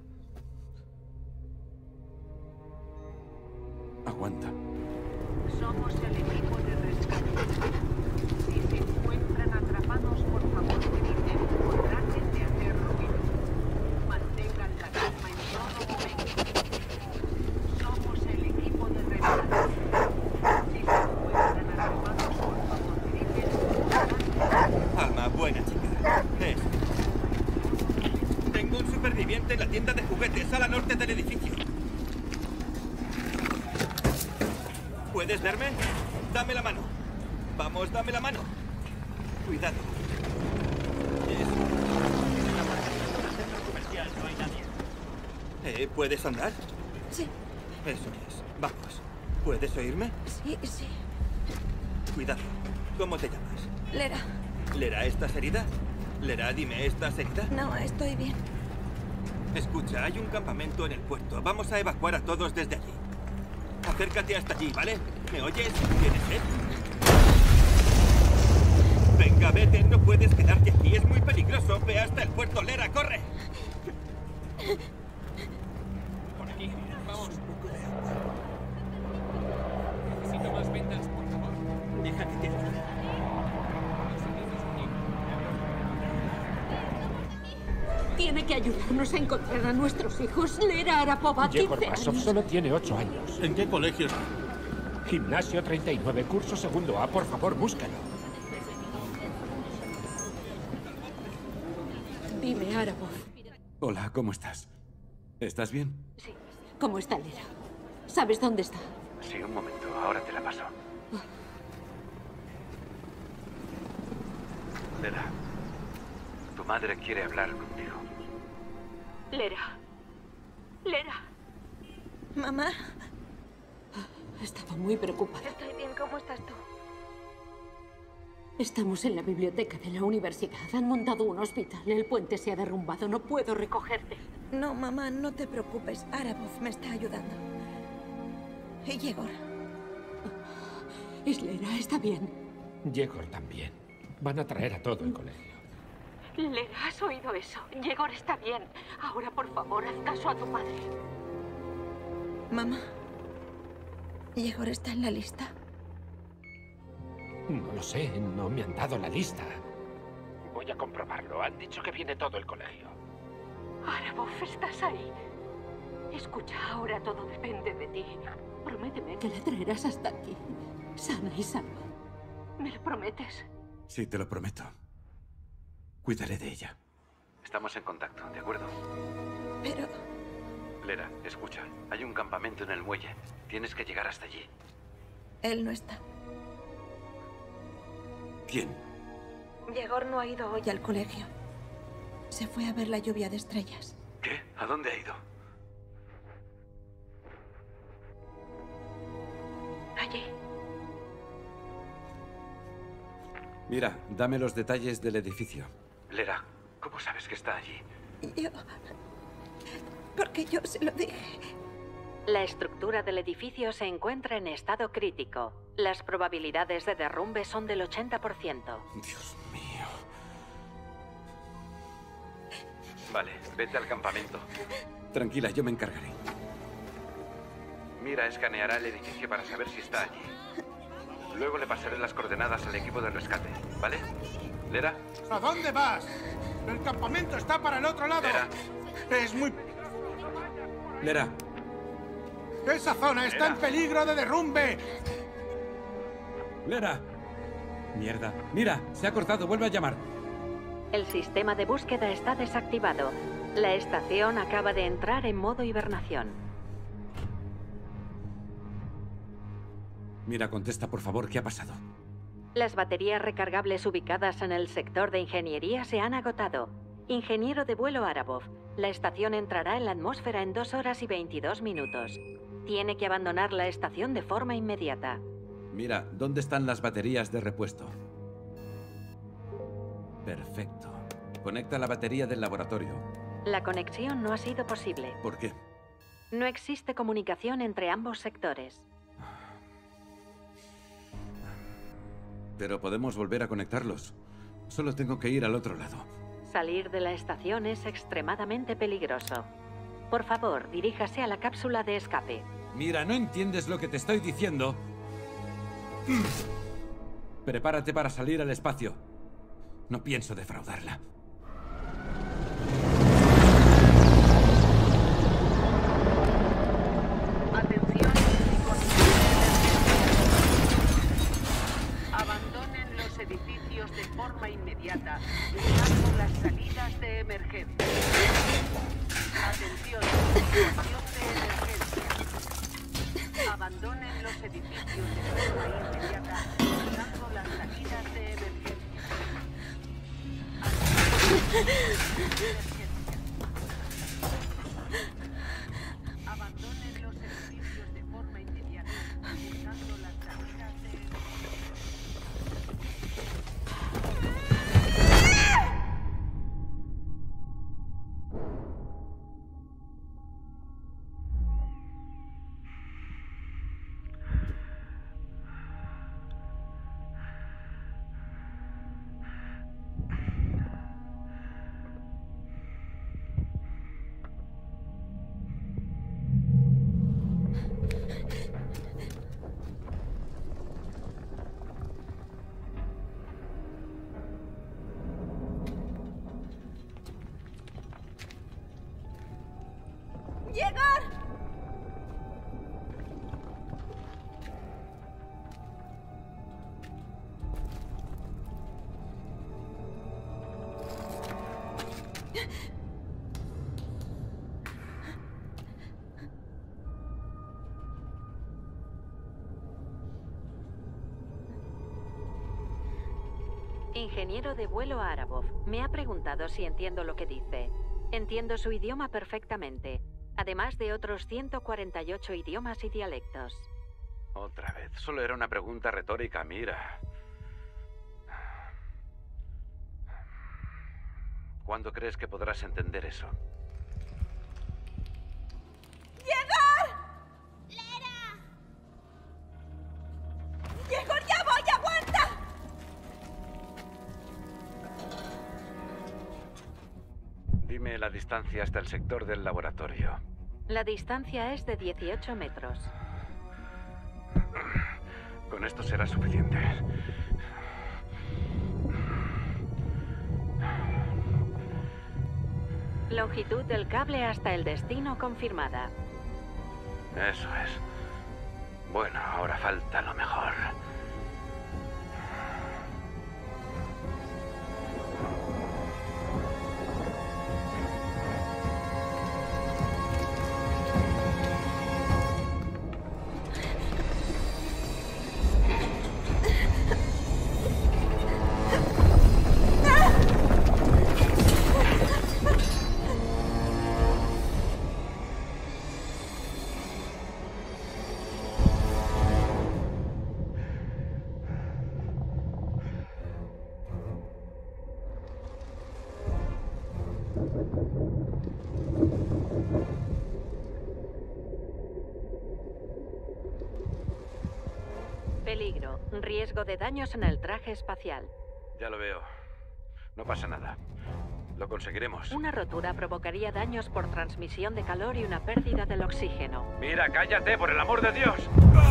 Aguanta. Somos el equipo de rescate. Si se encuentran atrapados, por favor, griten o traten de hacer ruido. Mantengan la calma en todo momento. Somos el equipo de rescate. Si se encuentran atrapados, por favor, griten o traten de hacer ruido. Alma, buena chica. Tengo un superviviente en la tienda de juguetes a la norte del edificio. ¿Puedes verme? Dame la mano. Vamos, dame la mano. Cuidado. No hay nadie. ¿Puedes andar? Sí. Eso es. Vamos. ¿Puedes oírme? Sí, sí. Cuidado. ¿Cómo te llamas? Lera. ¿Lera, estás herida? Lera, dime, ¿estás herida? No, estoy bien. Escucha, hay un campamento en el puerto. Vamos a evacuar a todos desde allí. Acércate hasta allí, ¿vale? ¿Me oyes? ¿Tienes sed? Venga, vete, no puedes quedarte aquí, es muy peligroso. Ve hasta el puerto, Lera, corre. Por aquí. Vamos. Necesito más vendas, por favor. Deja que te ayude. Tiene que ayudarnos a encontrar a nuestros hijos. Lera Arapova, 15 Yegor Basov años. solo tiene 8 años. ¿En qué colegio está? Gimnasio 39, curso segundo A. Por favor, búscalo. Dime, Arapov. Hola, ¿cómo estás? ¿Estás bien? Sí. ¿Cómo está Lera? ¿Sabes dónde está? Sí, un momento. Ahora te la paso. Lera, tu madre quiere hablar contigo. Lera. Lera. Mamá. Estaba muy preocupada. Estoy bien, ¿cómo estás tú? Estamos en la biblioteca de la universidad. Han montado un hospital. El puente se ha derrumbado. No puedo recogerte. No, mamá, no te preocupes. Arabov me está ayudando. Y Yegor. Lera está bien. Yegor también. Van a traer a todo el colegio. Lera, ¿has oído eso? Yegor está bien. Ahora, por favor, haz caso a tu padre. Mamá. ¿Yegor está en la lista? No lo sé, no me han dado la lista. Voy a comprobarlo. Han dicho que viene todo el colegio. Arabov, ¿estás ahí? Escucha, ahora todo depende de ti. Prométeme que la traerás hasta aquí, sana y salva. ¿Me lo prometes? Sí, te lo prometo. Cuidaré de ella. Estamos en contacto, ¿de acuerdo? Pero... Lera, escucha. Hay un campamento en el muelle. Tienes que llegar hasta allí. Él no está. ¿Quién? Yegor no ha ido hoy al colegio. Se fue a ver la lluvia de estrellas. ¿Qué? ¿A dónde ha ido? Allí. Mira, dame los detalles del edificio. Lera, ¿cómo sabes que está allí? Yo... Porque yo se lo dije. La estructura del edificio se encuentra en estado crítico. Las probabilidades de derrumbe son del 80%. Dios mío. Vale, vete al campamento. Tranquila, yo me encargaré. Mira, escaneará el edificio para saber si está allí. Luego le pasaré las coordenadas al equipo de rescate, ¿vale? ¿Lera? ¿A dónde vas? El campamento está para el otro lado. Lera. Es muy... Lera. ¡Esa zona está en peligro de derrumbe! Lera. Mierda. Mira, se ha cortado. Vuelve a llamar. El sistema de búsqueda está desactivado. La estación acaba de entrar en modo hibernación. Mira, contesta, por favor, ¿qué ha pasado? Las baterías recargables ubicadas en el sector de ingeniería se han agotado. Ingeniero de vuelo Arabov, la estación entrará en la atmósfera en 2 horas y 22 minutos. Tiene que abandonar la estación de forma inmediata. Mira, ¿dónde están las baterías de repuesto? Perfecto. Conecta la batería del laboratorio. La conexión no ha sido posible. ¿Por qué? No existe comunicación entre ambos sectores. Pero podemos volver a conectarlos. Solo tengo que ir al otro lado. Salir de la estación es extremadamente peligroso. Por favor, diríjase a la cápsula de escape. Mira, ¿no entiendes lo que te estoy diciendo? Prepárate para salir al espacio. No pienso defraudarla. Atención, abandonen los edificios de forma inmediata, usando las salidas de emergencia. Atención, situación de emergencia. Abandonen los edificios de forma inmediata, usando las salidas de emergencia. Abandonen los edificios de forma inmediata, usando las salidas de Ingeniero de vuelo Arabov. Me ha preguntado si entiendo lo que dice. Entiendo su idioma perfectamente, además de otros 148 idiomas y dialectos. Otra vez. Solo era una pregunta retórica, mira. ¿Cuándo crees que podrás entender eso? ¡Yegor! ¡Lera! ¡Yegor, ya voy! ¡Aguanta! Dime la distancia hasta el sector del laboratorio. La distancia es de 18 metros. Con esto será suficiente. Longitud del cable hasta el destino confirmada. Eso es. Bueno, ahora falta lo mejor. Peligro. Riesgo de daños en el traje espacial. Ya lo veo. No pasa nada. Lo conseguiremos. Una rotura provocaría daños por transmisión de calor y una pérdida del oxígeno. Mira, cállate, por el amor de Dios.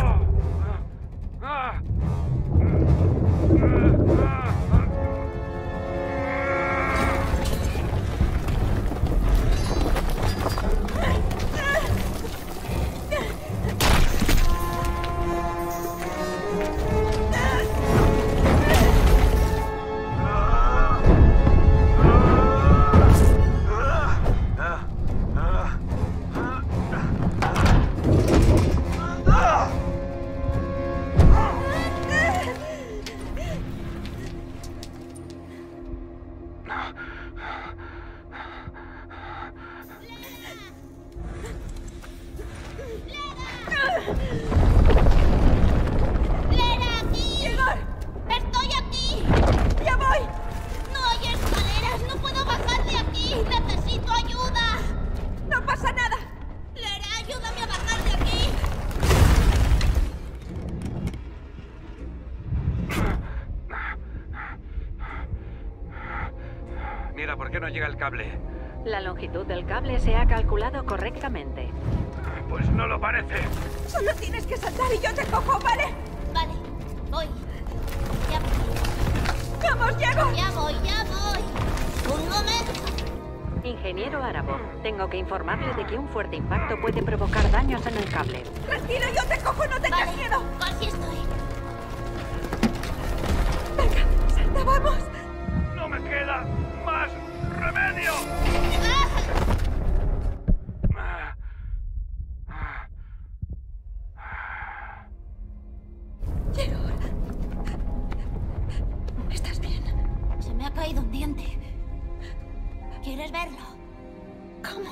Mira, ¿por qué no llega el cable? La longitud del cable se ha calculado correctamente. Pues no lo parece. Solo tienes que saltar y yo te cojo, ¿vale? Vale, voy. Ya voy. ¡Vamos, llego! Ya voy, ya voy. Un momento. Ingeniero Arabo, tengo que informarle de que un fuerte impacto puede provocar daños en el cable. Tranquilo, yo te cojo, no tengas miedo. Casi estoy. Venga, salta, vamos. ¡No me queda más remedio! Yegor. ¿Estás bien? Se me ha caído un diente. ¿Quieres verlo? ¿Cómo?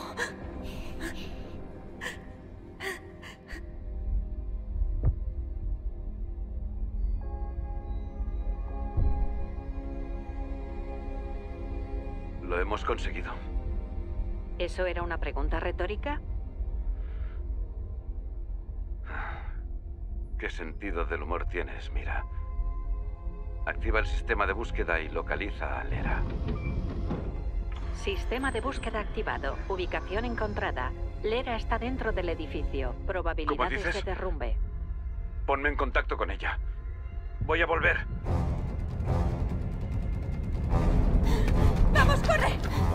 Lo hemos conseguido. ¿Eso era una pregunta retórica? ¿Qué sentido del humor tienes, Mira? Activa el sistema de búsqueda y localiza a Lera. Sistema de búsqueda activado. Ubicación encontrada. Lera está dentro del edificio. Probabilidades de derrumbe. Ponme en contacto con ella. Voy a volver. ¡Vamos, corre!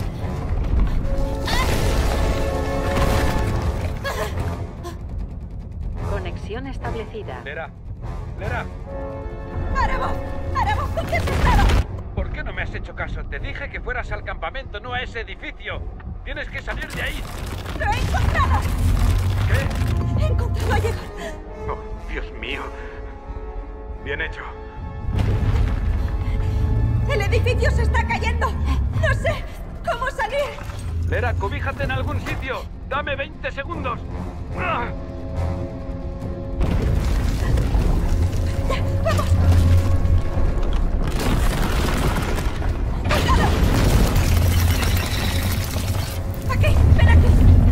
Conexión establecida. Lera. Lera. ¡Arabo! ¡Arabo! ¿Dónde has estado? ¿Por qué no me has hecho caso? Te dije que fueras al campamento, no a ese edificio. Tienes que salir de ahí. ¡Lo he encontrado! ¿Qué? He encontrado a Yegor. Oh, Dios mío. Bien hecho. ¡El edificio se está cayendo! ¡No sé cómo salir! Lera, cobíjate en algún sitio. Dame 20 segundos. ¡Ah! ¡Vamos! ¡Aquí! ¡Ven aquí!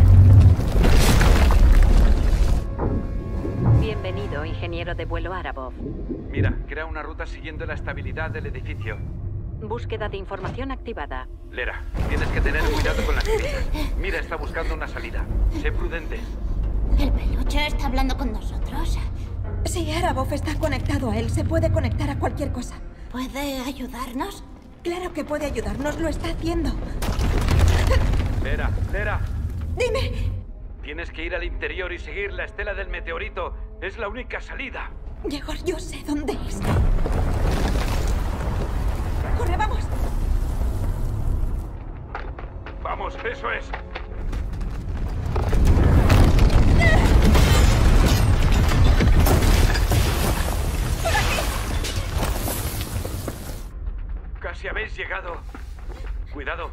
Bienvenido, ingeniero de vuelo Arabov. Mira, crea una ruta siguiendo la estabilidad del edificio. Búsqueda de información activada. Lera, tienes que tener cuidado con las grietas. Mira, está buscando una salida. Sé prudente. ¿El peluche está hablando con nosotros? Sí, Arabov está conectado a él. Se puede conectar a cualquier cosa. ¿Puede ayudarnos? Claro que puede ayudarnos. Lo está haciendo. Lera, Lera. Dime. Tienes que ir al interior y seguir la estela del meteorito. Es la única salida. Yegor, yo sé dónde es. ¡Corre, vamos! Vamos, eso es. ¡Por aquí! Casi habéis llegado. Cuidado.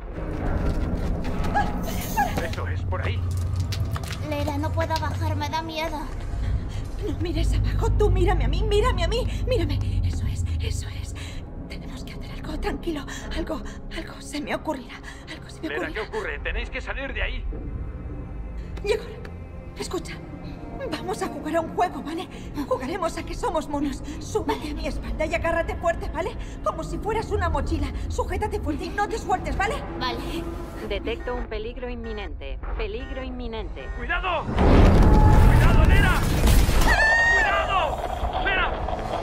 Eso es, por ahí. Lera, no puedo bajar, me da miedo. No mires abajo, tú mírame a mí, mírame a mí, mírame. Eso es, eso es. Tenemos que hacer algo, tranquilo. Algo se me ocurrirá. Algo se me Lera, ocurrirá. ¿qué ocurre? Tenéis que salir de ahí. Yegor, escucha. Vamos a jugar a un juego, ¿vale? Jugaremos a que somos monos. Súbete a mi espalda y agárrate fuerte, ¿vale? Como si fueras una mochila. Sujétate fuerte y no te sueltes, ¿vale? Vale. Detecto un peligro inminente. Peligro inminente. ¡Cuidado! ¡Cuidado, Lera! ¡Cuidado! ¡Lera!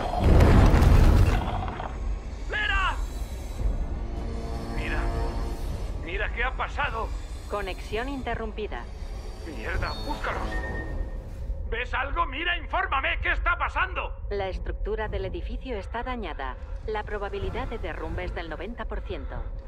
¡Lera! Mira, ¿qué ha pasado? Conexión interrumpida. ¡Mierda! ¡Búscalos! ¿Ves algo? Mira, infórmame. ¿Qué está pasando? La estructura del edificio está dañada. La probabilidad de derrumbe es del 90%.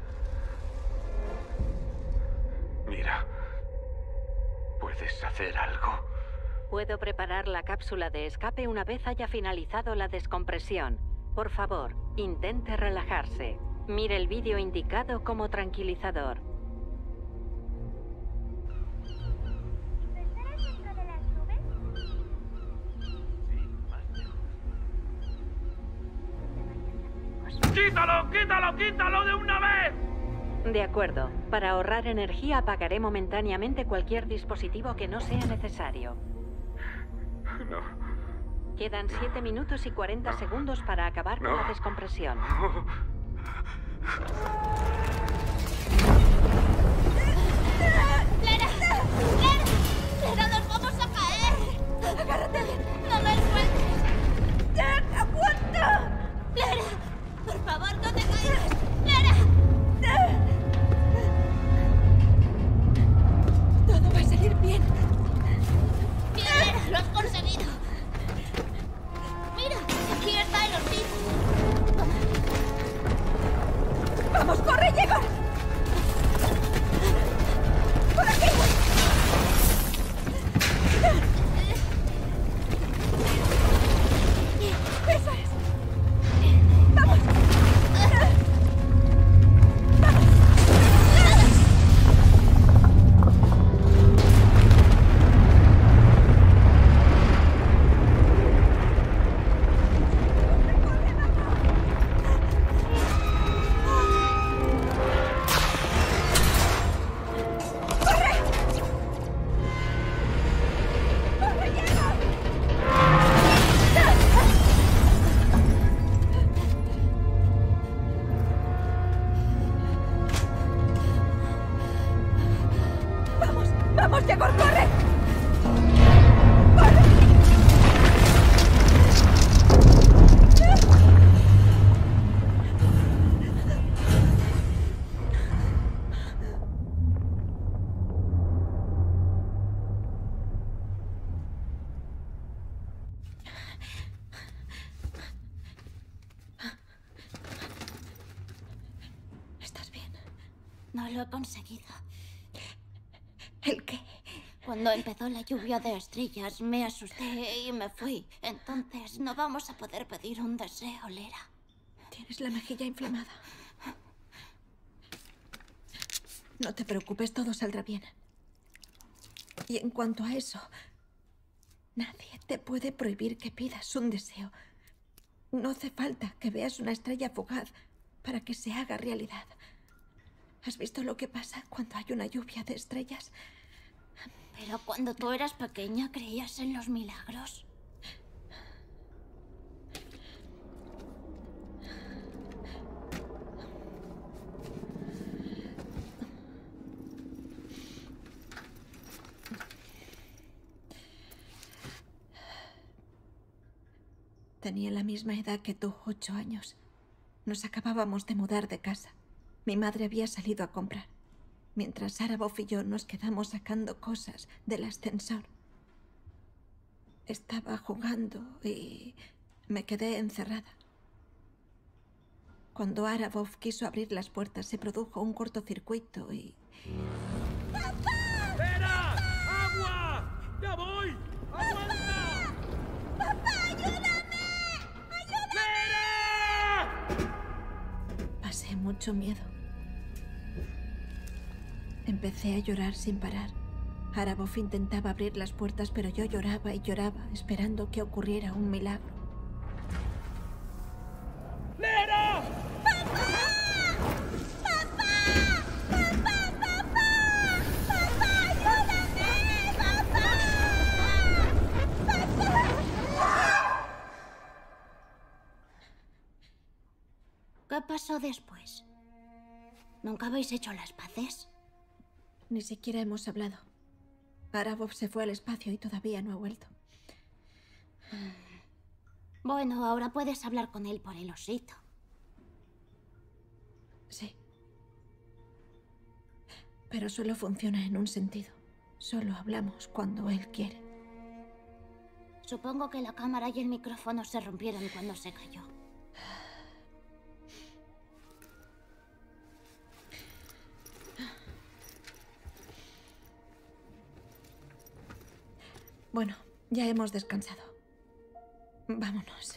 Mira. ¿Puedes hacer algo? Puedo preparar la cápsula de escape una vez haya finalizado la descompresión. Por favor, intente relajarse. Mire el vídeo indicado como tranquilizador. ¡Quítalo, quítalo, quítalo de una vez! De acuerdo. Para ahorrar energía apagaré momentáneamente cualquier dispositivo que no sea necesario. No. Quedan 7 minutos y 40 segundos para acabar con la descompresión. ¡Lera! ¡Nos vamos a caer! ¡Agárrate! ¡No me sueltes! ¡Ya, aguanta! ¡Lera! ¡Por favor, no te caigas! ¡Lera! Todo va a salir bien. ¡Bien, Lera! ¡Lo has conseguido! ¡Mira! Aquí está el osito. ¡Vamos, corre, Yegor! ¡Por aquí! ¡Eso es! ¡Vamos! ¡Vamos, Yegor, corre! ¡Corre! ¿Estás bien? No lo he conseguido. ¿El qué? Cuando empezó la lluvia de estrellas, me asusté y me fui. Entonces no vamos a poder pedir un deseo, Lera. Tienes la mejilla inflamada. No te preocupes, todo saldrá bien. Y en cuanto a eso, nadie te puede prohibir que pidas un deseo. No hace falta que veas una estrella fugaz para que se haga realidad. ¿Has visto lo que pasa cuando hay una lluvia de estrellas? Pero cuando tú eras pequeña, ¿creías en los milagros? Tenía la misma edad que tú, 8 años. Nos acabábamos de mudar de casa. Mi madre había salido a comprar, mientras Arabov y yo nos quedamos sacando cosas del ascensor. Estaba jugando y me quedé encerrada. Cuando Arabov quiso abrir las puertas, se produjo un cortocircuito y... ¡Espera! ¡Agua! ¡Ya voy! ¡Aguanta! ¡Papá, ayúdame! Pasé mucho miedo. Empecé a llorar sin parar. Arabov intentaba abrir las puertas, pero yo lloraba y lloraba, esperando que ocurriera un milagro. ¡Lera! ¡Papá! ¡Papá! ¡Papá, papá! ¡Papá, ayúdame! ¡Papá! ¿Qué pasó después? ¿Nunca habéis hecho las paces? Ni siquiera hemos hablado. Arabov se fue al espacio y todavía no ha vuelto. Bueno, ahora puedes hablar con él por el osito. Sí. Pero solo funciona en un sentido. Solo hablamos cuando él quiere. Supongo que la cámara y el micrófono se rompieron cuando se cayó. Bueno, ya hemos descansado. Vámonos.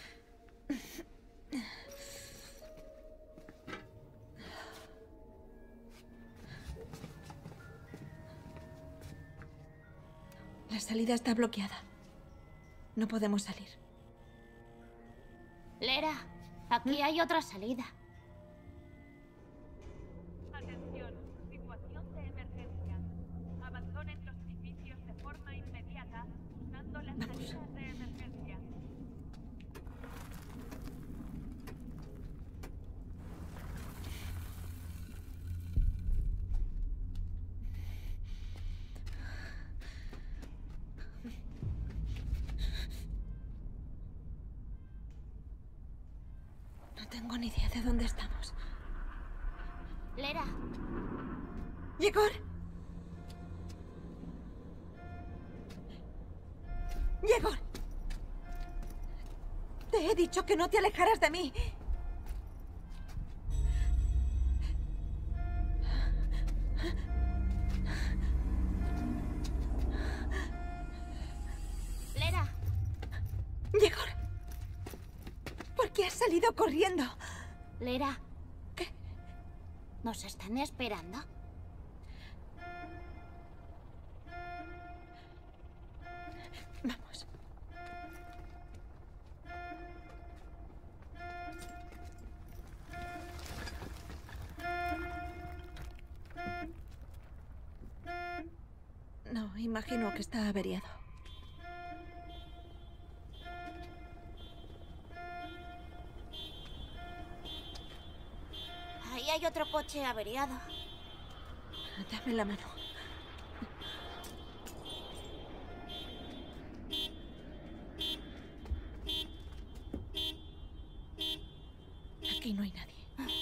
La salida está bloqueada. No podemos salir. Lera, aquí hay otra salida. Atención, situación de emergencia. Abandonen los edificios de forma inmediata usando las salidas de emergencia. No tengo ni idea de dónde estamos. Lera. ¡Yegor! ¡Yegor! Te he dicho que no te alejaras de mí. Lera. ¡Yegor! ¿Por qué has salido corriendo? Lera. ¿Qué? ¿Nos están esperando? Vamos. No, imagino que está averiado. Ahí hay otro coche averiado. Dame la mano. Aquí no hay nadie.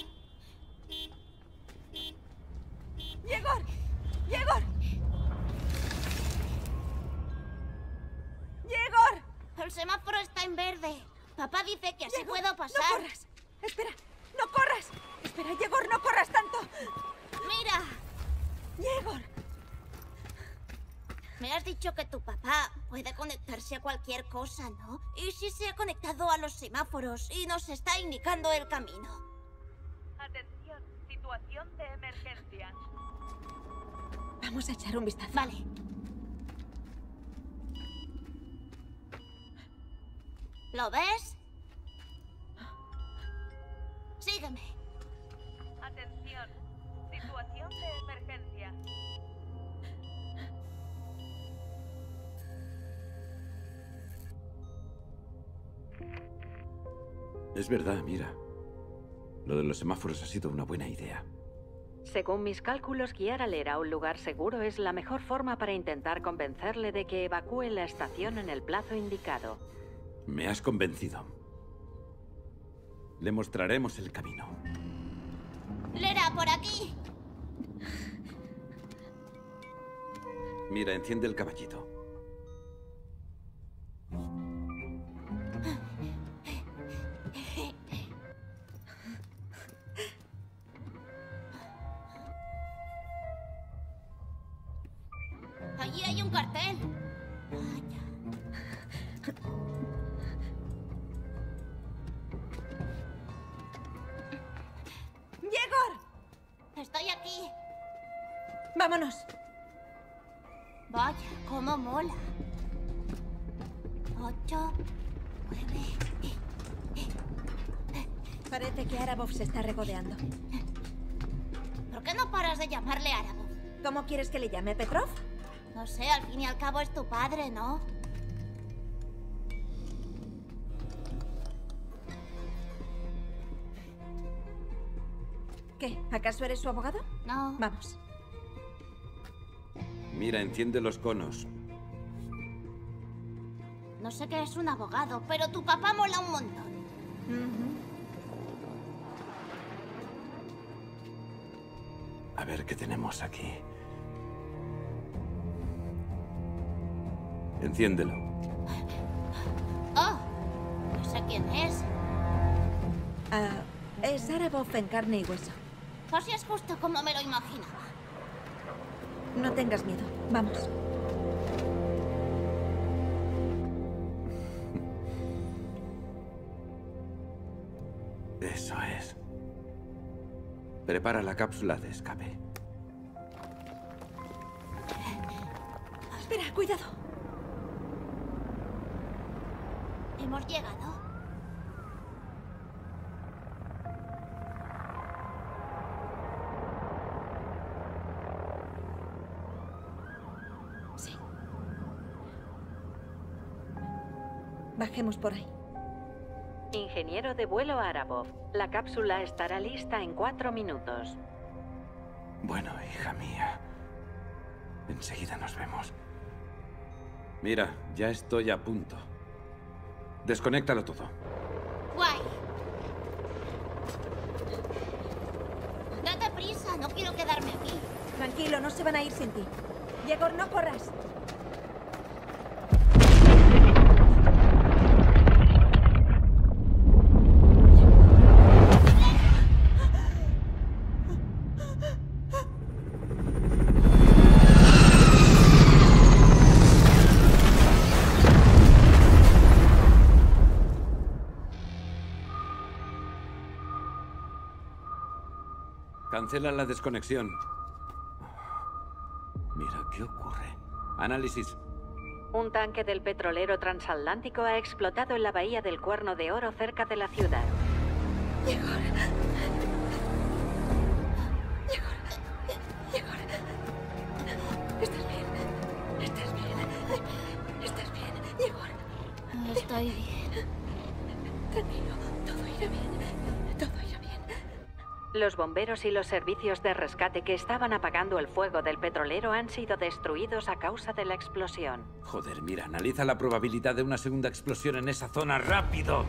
¡Yegor! ¡Yegor! ¡Yegor! El semáforo está en verde. Papá dice que así Yegor, puedo pasar. ¡No corras! ¡Espera! ¡No corras! ¡Espera, Yegor! ¡No corras tanto! ¡Mira! ¡Yegor! Me has dicho que tu papá puede conectarse a cualquier cosa, ¿no? ¿Y si se ha conectado a los semáforos y nos está indicando el camino? Atención, Situación de emergencia. Vamos a echar un vistazo. Vale. ¿Lo ves? Sígueme. Atención. Situación de emergencia. Es verdad, mira. Lo de los semáforos ha sido una buena idea. Según mis cálculos, guiar a Leer a un lugar seguro es la mejor forma para intentar convencerle de que evacúe la estación en el plazo indicado. Me has convencido. Le mostraremos el camino. Lera, por aquí. Mira, enciende el caballito. Allí hay un cartel. ¡Yegor! Estoy aquí. ¡Vámonos! Vaya, cómo mola. 8, 9. Parece que Arabov se está regodeando. ¿Por qué no paras de llamarle Arabov? ¿Cómo quieres que le llame, Petrov? No sé, al fin y al cabo es tu padre, ¿no? ¿Qué? ¿Acaso eres su abogado? No. Vamos. Mira, enciende los conos. No sé qué es un abogado, pero tu papá mola un montón. A ver qué tenemos aquí. Enciéndelo. Oh, no sé quién es. Es Arabov en carne y hueso. Pues es justo como me lo imaginaba. No tengas miedo. Vamos. Eso es. Prepara la cápsula de escape. Espera, cuidado. ¿Hemos llegado? Sí. Bajemos por ahí. Ingeniero de vuelo Arabov. La cápsula estará lista en 4 minutos. Bueno, hija mía. Enseguida nos vemos. Mira, ya estoy a punto. Desconéctalo todo. Guay. Date prisa, no quiero quedarme aquí. Tranquilo, no se van a ir sin ti. Yegor, no corras. Cancela la desconexión. Mira, ¿qué ocurre? Análisis. Un tanque del petrolero transatlántico ha explotado en la bahía del Cuerno de Oro cerca de la ciudad. Yegor. ¿Estás bien? ¿Estás bien? ¿Estás bien? Yegor. Estoy bien. Tranquilo, todo irá bien. Todo irá bien. Los bomberos y los servicios de rescate que estaban apagando el fuego del petrolero han sido destruidos a causa de la explosión. Joder, mira, analiza la probabilidad de una segunda explosión en esa zona. ¡Rápido!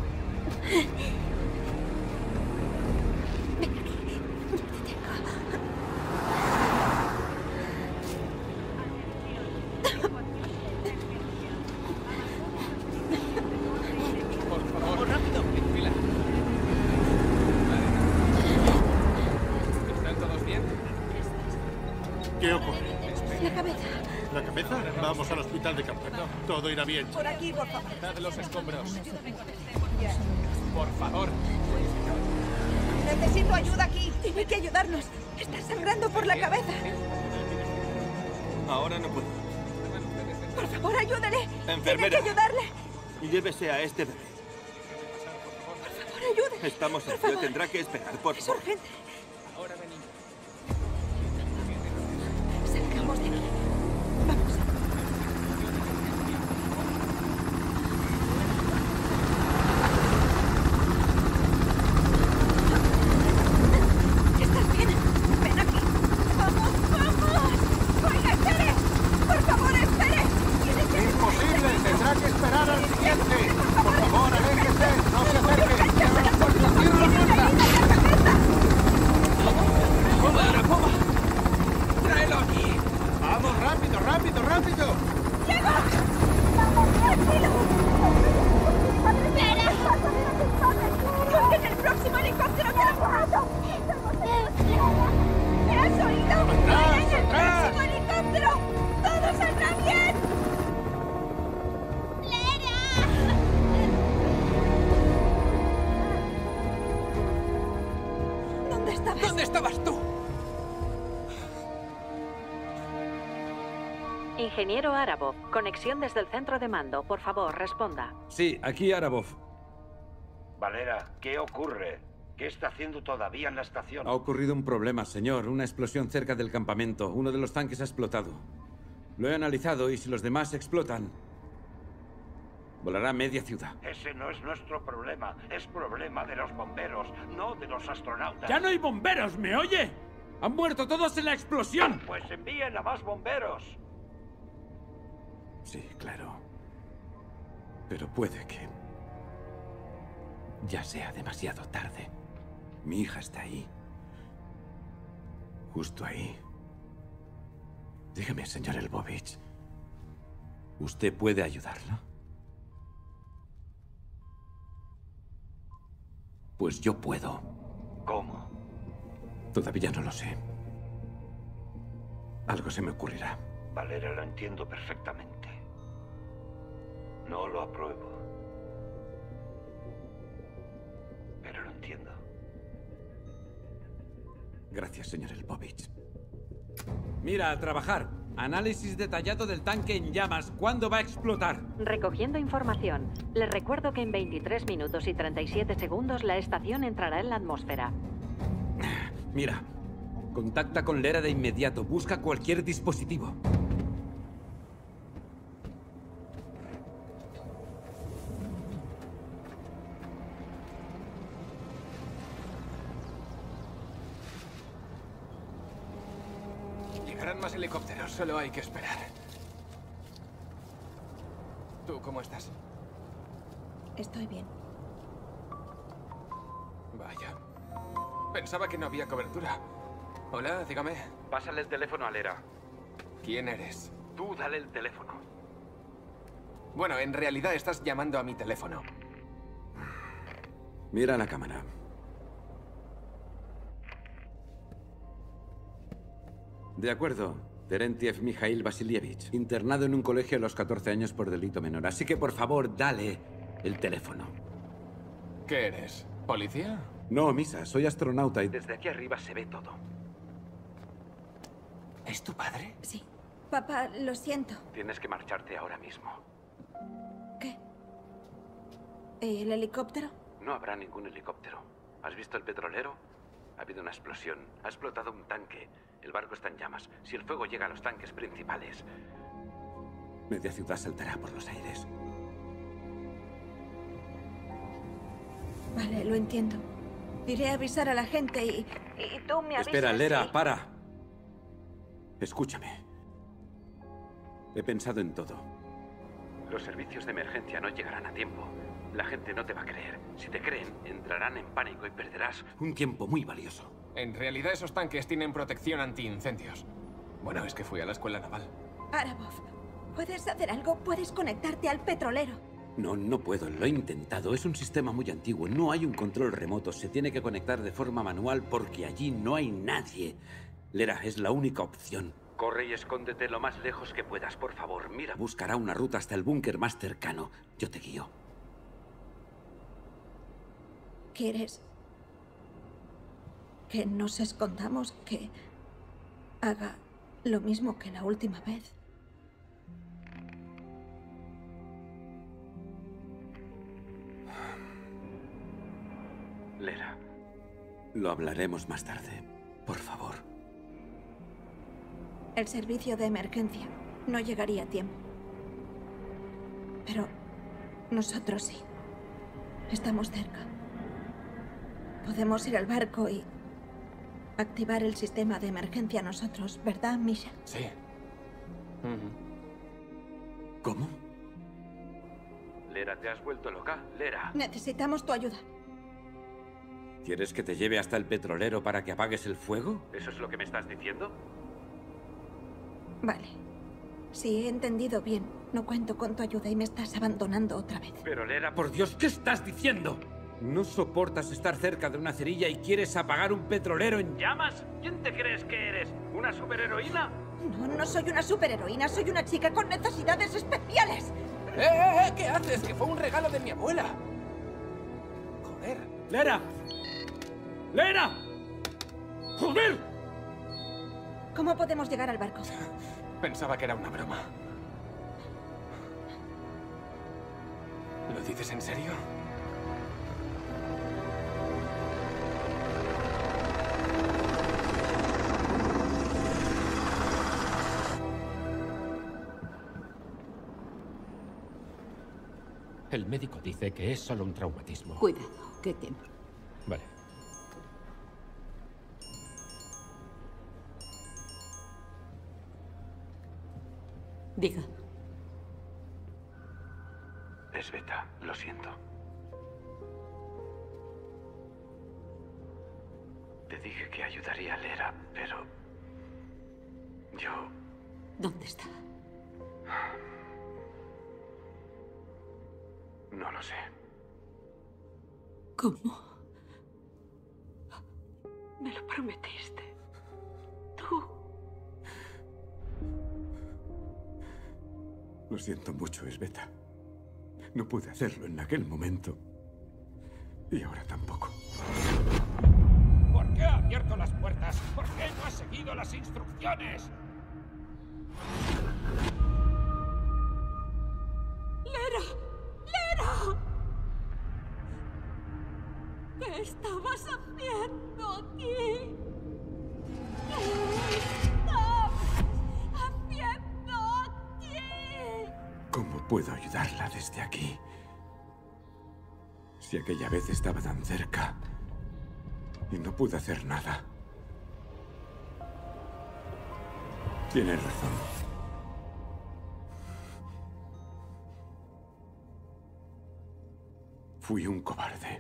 Por favor, rápido. Fila. ¿Están todos bien? ¿Qué ocurre? La cabeza. ¿La cabeza? Vamos al hospital de campo. Todo irá bien. Por aquí, por favor. Quitad los escombros. Por favor. Necesito ayuda aquí. Tiene que ayudarnos. Está sangrando por la cabeza. Ahora no puedo. Por favor, ayúdale. Enfermera. Tiene que ayudarle. Llévese a este bebé. Por favor, ayúdale. Estamos en frío, tendrá que esperar, por favor. Es urgente. Salgamos de aquí. Vamos. ¿Estás bien? Ven aquí. ¡Vamos, vamos! ¡Oiga, espere! ¡Por favor, espere! ¡Tiene que... ¡Imposible! ¡Tendrá que esperar al siguiente! ¡Por favor, aléjese! ¡No se acerque! ¡Cierra la puerta! ¡Cierra la puerta! ¡Toma, Poma! ¡Tráelo aquí! ¡Vamos, rápido, rápido, rápido! ¡Llego! ¡Vamos, tranquilo! ¡Espera! ¡Busquen el próximo helicóptero de la puerta! ¿Me has oído? ¡Atrás, el próximo helicóptero! ¡Todo saldrá bien! ¿Dónde estabas? ¿Dónde estabas tú? Ingeniero Arabov, conexión desde el centro de mando. Por favor, responda. Sí, aquí Arabov. Valera, ¿qué ocurre? ¿Qué está haciendo todavía en la estación? Ha ocurrido un problema, señor. Una explosión cerca del campamento. Uno de los tanques ha explotado. Lo he analizado y si los demás explotan, volará media ciudad. Ese no es nuestro problema. Es problema de los bomberos, no de los astronautas. ¡Ya no hay bomberos! ¿Me oye? ¡Han muerto todos en la explosión! Pues envíen a más bomberos. Sí, claro. Pero puede que ya sea demasiado tarde. Mi hija está ahí. Justo ahí. Dígame, señor Elbovich, ¿usted puede ayudarla? Pues yo puedo. ¿Cómo? Todavía no lo sé. Algo se me ocurrirá. Valera, lo entiendo perfectamente. No lo apruebo. Pero lo entiendo. Gracias, señor Elbovich. Mira, a trabajar. Análisis detallado del tanque en llamas. ¿Cuándo va a explotar? Recogiendo información. Les recuerdo que en 23 minutos y 37 segundos la estación entrará en la atmósfera. Mira, contacta con Lera de inmediato. Busca cualquier dispositivo. Llegarán más helicópteros, solo hay que esperar. ¿Tú cómo estás? Estoy bien. Vaya. Pensaba que no había cobertura. Hola, dígame. Pásale el teléfono a Lera. ¿Quién eres? Tú dale el teléfono. Bueno, en realidad estás llamando a mi teléfono. Mira la cámara. De acuerdo. Terentiev Mikhail Vasilievich, internado en un colegio a los 14 años por delito menor. Así que, por favor, dale el teléfono. ¿Qué eres? ¿Policía? No, Misa, soy astronauta y... Desde aquí arriba se ve todo. ¿Es tu padre? Sí. Papá, lo siento. Tienes que marcharte ahora mismo. ¿Qué? ¿El helicóptero? No habrá ningún helicóptero. ¿Has visto el petrolero? Ha habido una explosión. Ha explotado un tanque. El barco está en llamas. Si el fuego llega a los tanques principales... Media ciudad saltará por los aires. Vale, lo entiendo. Iré a avisar a la gente y tú me avisas. Espera, Lera, para. Escúchame. He pensado en todo. Los servicios de emergencia no llegarán a tiempo. La gente no te va a creer. Si te creen, entrarán en pánico y perderás un tiempo muy valioso. En realidad esos tanques tienen protección antiincendios. Bueno, es que fui a la escuela naval. Arabov, ¿puedes hacer algo? ¿Puedes conectarte al petrolero? No, no puedo. Lo he intentado. Es un sistema muy antiguo. No hay un control remoto. Se tiene que conectar de forma manual porque allí no hay nadie. Lera, es la única opción. Corre y escóndete lo más lejos que puedas, por favor. Mira. Buscará una ruta hasta el búnker más cercano. Yo te guío. ¿Quieres que nos escondamos, que haga lo mismo que la última vez. Lera, lo hablaremos más tarde, por favor. El servicio de emergencia no llegaría a tiempo. Pero nosotros sí. Estamos cerca. Podemos ir al barco y activar el sistema de emergencia nosotros, ¿verdad, Misha? Sí. ¿Cómo? Lera, te has vuelto loca. Lera. Necesitamos tu ayuda. ¿Quieres que te lleve hasta el petrolero para que apagues el fuego? ¿Eso es lo que me estás diciendo? Vale. Si he entendido bien, no cuento con tu ayuda y me estás abandonando otra vez. Pero Lera, por Dios, ¿qué estás diciendo? ¿No soportas estar cerca de una cerilla y quieres apagar un petrolero en llamas? ¿Quién te crees que eres? ¿Una superheroína? No, no soy una superheroína, soy una chica con necesidades especiales. ¿Qué haces? Que fue un regalo de mi abuela. Joder. ¡Lera! ¡Lera! ¡Joder! ¿Cómo podemos llegar al barco? Pensaba que era una broma. ¿Lo dices en serio? El médico dice que es solo un traumatismo. Cuidado, que quema. Vale. Diga. Sveta, lo siento. Te dije que ayudaría a Lera, pero... yo... ¿Dónde está? No lo sé. ¿Cómo? Me lo prometiste. Tú. Lo siento mucho, Sveta. No pude hacerlo en aquel momento. Y ahora tampoco. ¿Por qué ha abierto las puertas? ¿Por qué no ha seguido las instrucciones? ¡Lera! ¡Lera! ¿Qué estabas haciendo aquí? ¿Qué estabas haciendo aquí? ¿Cómo puedo ayudarla desde aquí? Si aquella vez estaba tan cerca y no pude hacer nada. Tienes razón. Fui un cobarde.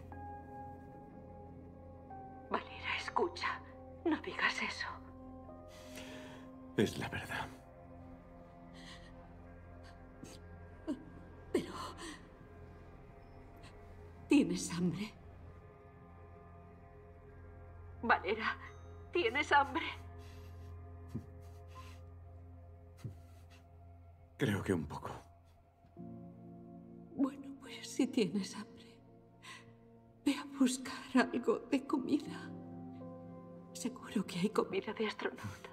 Valera, escucha. No digas eso. Es la verdad. Pero... ¿tienes hambre? Valera, ¿tienes hambre? Creo que un poco. Bueno, pues si tienes hambre, ve a buscar algo de comida. Seguro que hay comida de astronauta.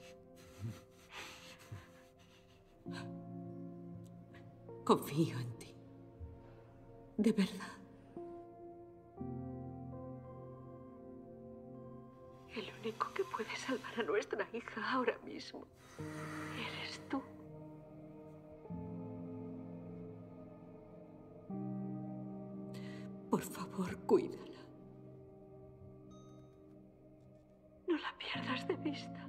Confío en ti. De verdad. El único que puede salvar a nuestra hija ahora mismo eres tú. Por favor, cuídala. No la pierdas de vista.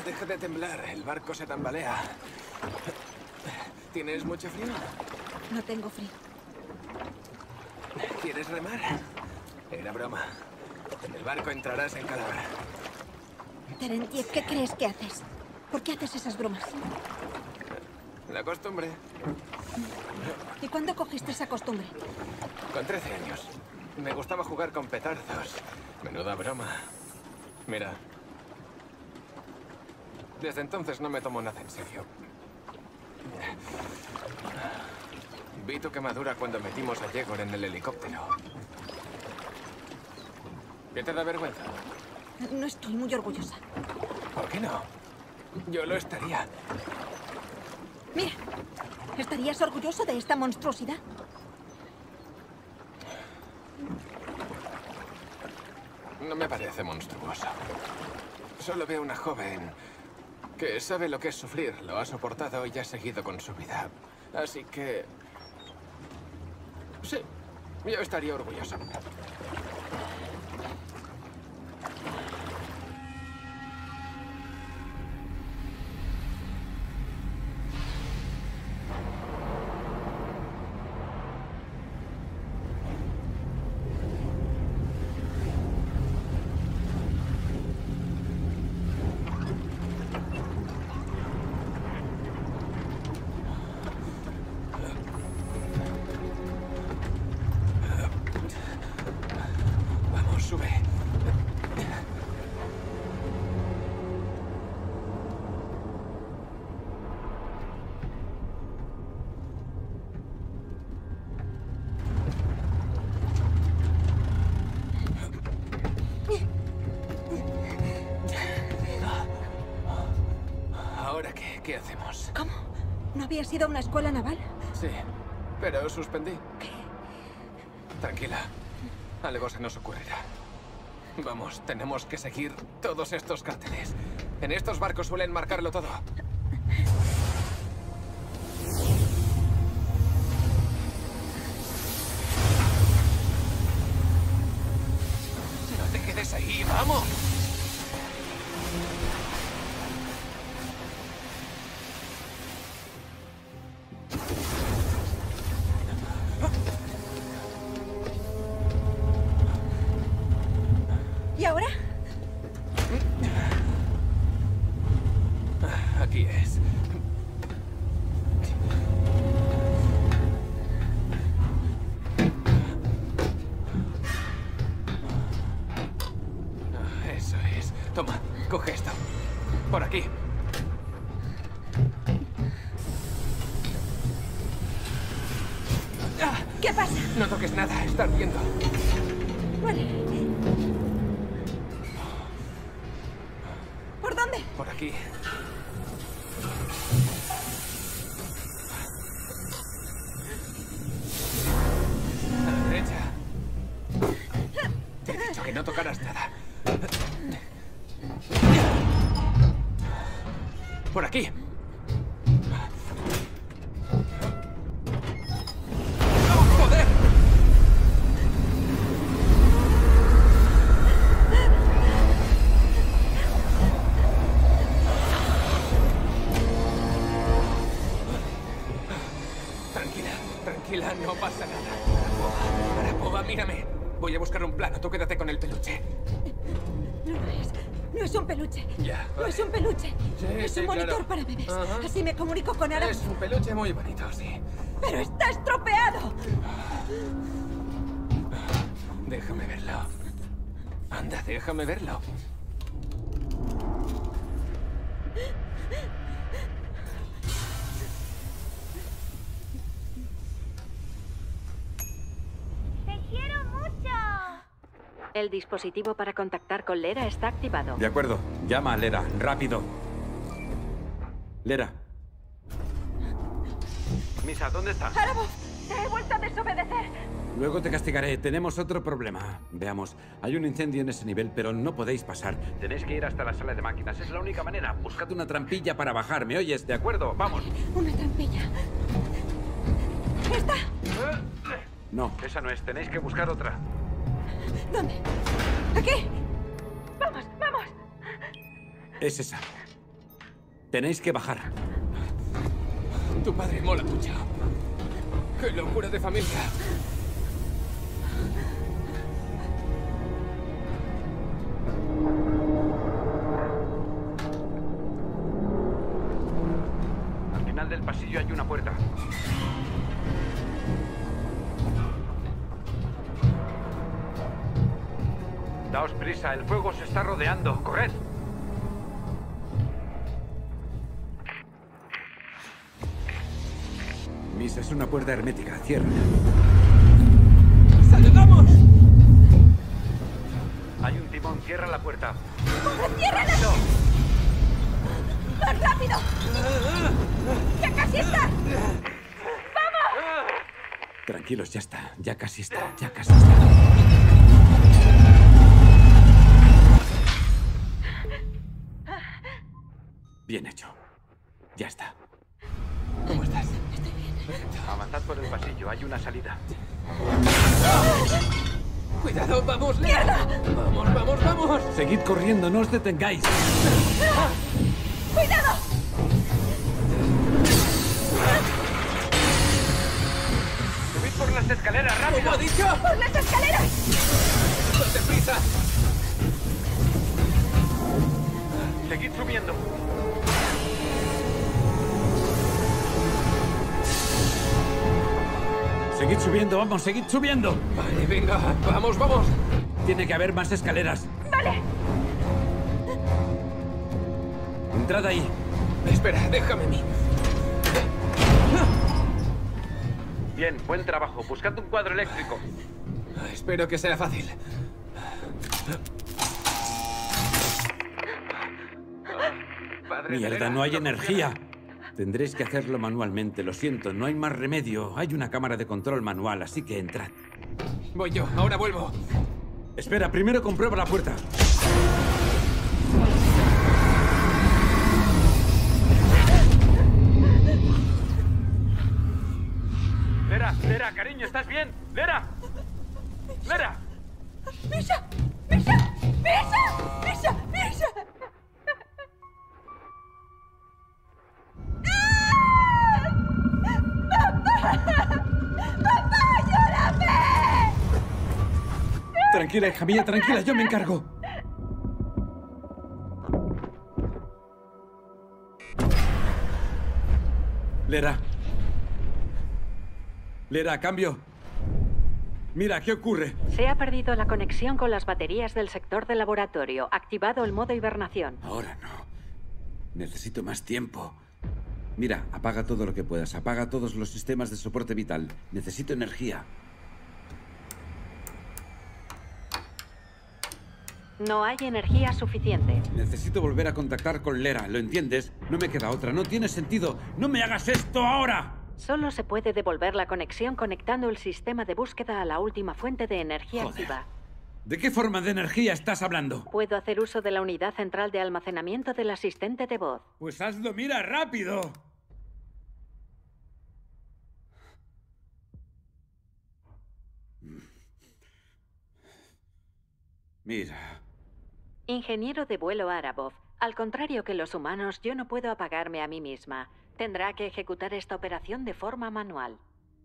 deja de temblar. El barco se tambalea. ¿Tienes mucho frío? No tengo frío. ¿Quieres remar? Era broma. En el barco entrarás en calor. Terentiev, ¿qué crees que haces? ¿Por qué haces esas bromas? La costumbre. ¿Y cuándo cogiste esa costumbre? Con 13 años. Me gustaba jugar con petardos. Menuda broma. Mira. Desde entonces no me tomo nada en serio. Vi tu quemadura cuando metimos a Yegor en el helicóptero. ¿Qué te da vergüenza? No estoy muy orgullosa. ¿Por qué no? Yo lo estaría. Mira, ¿estarías orgulloso de esta monstruosidad? No me parece monstruoso. Solo veo una joven que sabe lo que es sufrir, lo ha soportado y ha seguido con su vida. Así que... sí, yo estaría orgulloso. ¿Qué hacemos? ¿Cómo? ¿No habías ido a una escuela naval? Sí, pero suspendí. ¿Qué? Tranquila. Algo se nos ocurrirá. Vamos, tenemos que seguir todos estos carteles. En estos barcos suelen marcarlo todo. No te quedes ahí, ¡vamos! ¿Y ahora? Aquí es. Eso es. Toma, coge esto. Por aquí. ¿Qué pasa? No toques nada, está ardiendo. Vale. ¿Por dónde? Por aquí. A la derecha. Te he dicho que no tocaras nada. Por aquí. ¡Joder! Tranquila, no pasa nada. Arapova, mírame. Voy a buscar un plano. Tú quédate con el peluche. No lo es. No es un peluche. Ya. No es un peluche. Sí, es sí, un monitor claro. para bebés. Ajá. Así me comunico con Ara. Es un peluche muy bonito, sí. ¡Pero está estropeado! Déjame verlo. Anda, déjame verlo. ¡Te quiero mucho! El dispositivo para contactar con Lera está activado. De acuerdo. Llama a Lera. Rápido. Lera. Misa, ¿dónde estás? ¡Arabo! ¡Te he vuelto a desobedecer! Luego te castigaré. Tenemos otro problema. Veamos. Hay un incendio en ese nivel, pero no podéis pasar. Tenéis que ir hasta la sala de máquinas. Es la única manera. Buscad una trampilla para bajar. ¿Me oyes? ¿De acuerdo? Vamos. Una trampilla. ¿Esta? No, esa no es. Tenéis que buscar otra. ¿Dónde? ¿Aquí? ¡Vamos, vamos! Es esa. Tenéis que bajar. Tu padre mola mucho. ¡Qué locura de familia! Al final del pasillo hay una puerta. Daos prisa, el fuego se está rodeando. ¡Corred! Miss, es una puerta hermética. Cierra. ¡Salgamos! Hay un timón. Cierra la puerta. ¡Corre, ciérrala! ¡Más rápido! ¡Ya casi está! ¡Vamos! Tranquilos, ya está. Ya casi está. Ya casi está. Bien hecho. Ya está. ¿Cómo estás? Estoy bien. Avanzad por el pasillo. Hay una salida. ¡Cuidado! ¡Vamos! ¡Mierda! ¡Vamos, vamos, vamos! Seguid corriendo. No os detengáis. ¡Cuidado! ¡Subid por las escaleras! ¡Rápido! ¿Cómo ha dicho? ¡Por las escaleras! ¡Date prisa! Seguid subiendo. Seguid subiendo, vamos, seguid subiendo. Vale, venga, vamos, vamos. Tiene que haber más escaleras. Vale. Entrad ahí. Espera, déjame a mí. Bien, buen trabajo. Buscad un cuadro eléctrico. Espero que sea fácil. Padre, Mierda, no hay energía. Tendréis que hacerlo manualmente, lo siento, no hay más remedio. Hay una cámara de control manual, así que entrad. Voy yo, ahora vuelvo. Espera, primero comprueba la puerta. Lera, cariño, ¿estás bien? ¡Lera! ¡Lera! ¡Misha! ¡Misha! ¡Misha! ¡Misha! ¡Misha! ¡Papá, ayúdame! Tranquila, hija mía, tranquila, yo me encargo. Lera. Lera, cambio. Mira, ¿qué ocurre? Se ha perdido la conexión con las baterías del sector de laboratorio. Activado el modo hibernación. Ahora no. Necesito más tiempo. Mira, apaga todo lo que puedas. Apaga todos los sistemas de soporte vital. Necesito energía. No hay energía suficiente. Necesito volver a contactar con Lera, ¿lo entiendes? No me queda otra, no tiene sentido. ¡No me hagas esto ahora! Solo se puede devolver la conexión conectando el sistema de búsqueda a la última fuente de energía activa. ¿De qué forma de energía estás hablando? Puedo hacer uso de la unidad central de almacenamiento del asistente de voz. Pues hazlo, mira, rápido. Mira. Ingeniero de vuelo Arabov. Al contrario que los humanos, yo no puedo apagarme a mí misma. Tendrá que ejecutar esta operación de forma manual.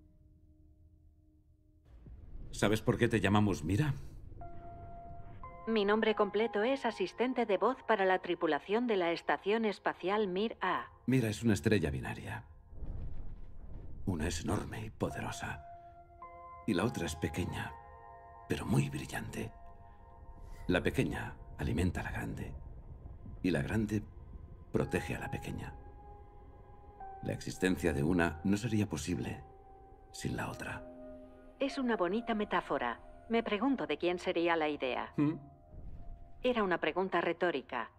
¿Sabes por qué te llamamos Mira? Mi nombre completo es asistente de voz para la tripulación de la Estación Espacial Mir-A. Mira, es una estrella binaria. Una es enorme y poderosa. Y la otra es pequeña, pero muy brillante. La pequeña alimenta a la grande. Y la grande protege a la pequeña. La existencia de una no sería posible sin la otra. Es una bonita metáfora. Me pregunto de quién sería la idea. Era una pregunta retórica.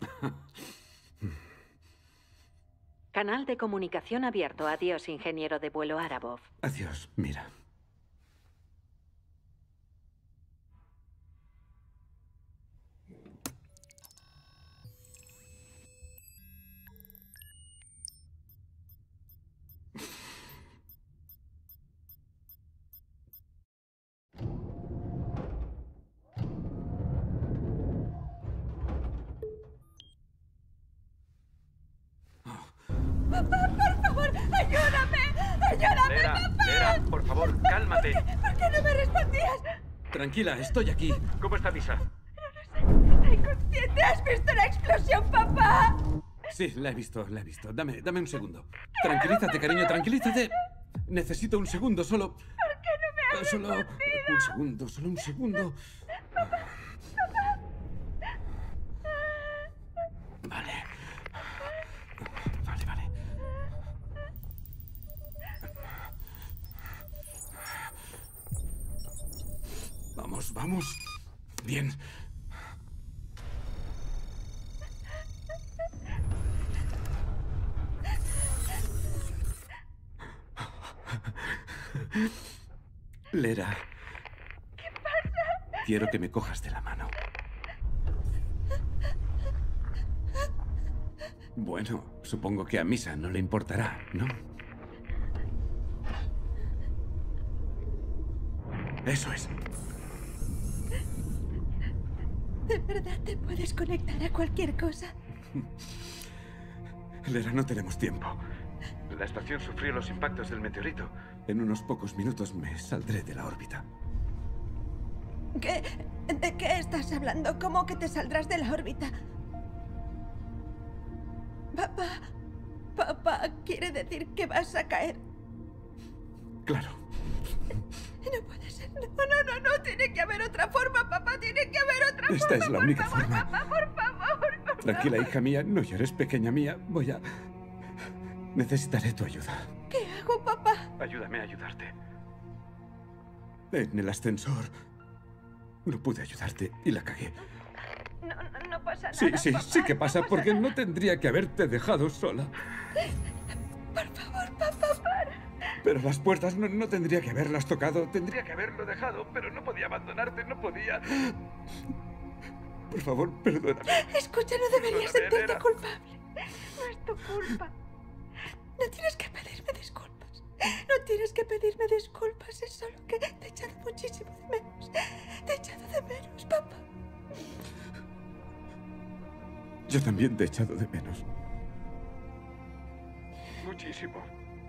Canal de comunicación abierto. Adiós, ingeniero de vuelo Arabov. Adiós, Mira. Por favor, cálmate. ¿Por qué no me respondías? Tranquila, estoy aquí. ¿Cómo está Misa? Está inconsciente. ¿Has visto la explosión, papá? Sí, la he visto, la he visto. Dame un segundo. Tranquilízate, cariño, tranquilízate. Necesito un segundo, solo... ¿Por qué no me has Solo respondido? un segundo, solo un segundo. Vale. Vale. Vamos. Bien. Lera. ¿Qué pasa? Quiero que me cojas de la mano. Bueno, supongo que a Misa no le importará, ¿no? Eso es. ¿De verdad te puedes conectar a cualquier cosa? Lera, no tenemos tiempo. La estación sufrió los impactos del meteorito. En unos pocos minutos me saldré de la órbita. ¿Qué? ¿De qué estás hablando? ¿Cómo que te saldrás de la órbita? Papá, ¿quiere decir que vas a caer? Claro. No puede ser. No. Tiene que haber otra forma, papá. Tiene que haber otra Esta forma. es la única forma. Papá, por favor. Tranquila, hija mía. No llores, pequeña mía. Necesitaré tu ayuda. ¿Qué hago, papá? Ayúdame a ayudarte. En el ascensor no pude ayudarte y la cagué. No pasa nada. Sí que pasa, porque no tendría que haberte dejado sola. Por favor, papá, para. Pero las puertas no tendría que haberlas tocado. Tendría que haberlo dejado, pero no podía abandonarte, no podía. Por favor, perdóname. Escucha, no deberías sentirte Lera. culpable. No es tu culpa. No tienes que pedirme disculpas. No tienes que pedirme disculpas. Es solo que te he echado muchísimo de menos. Te he echado de menos, papá. Yo también te he echado de menos. Muchísimo.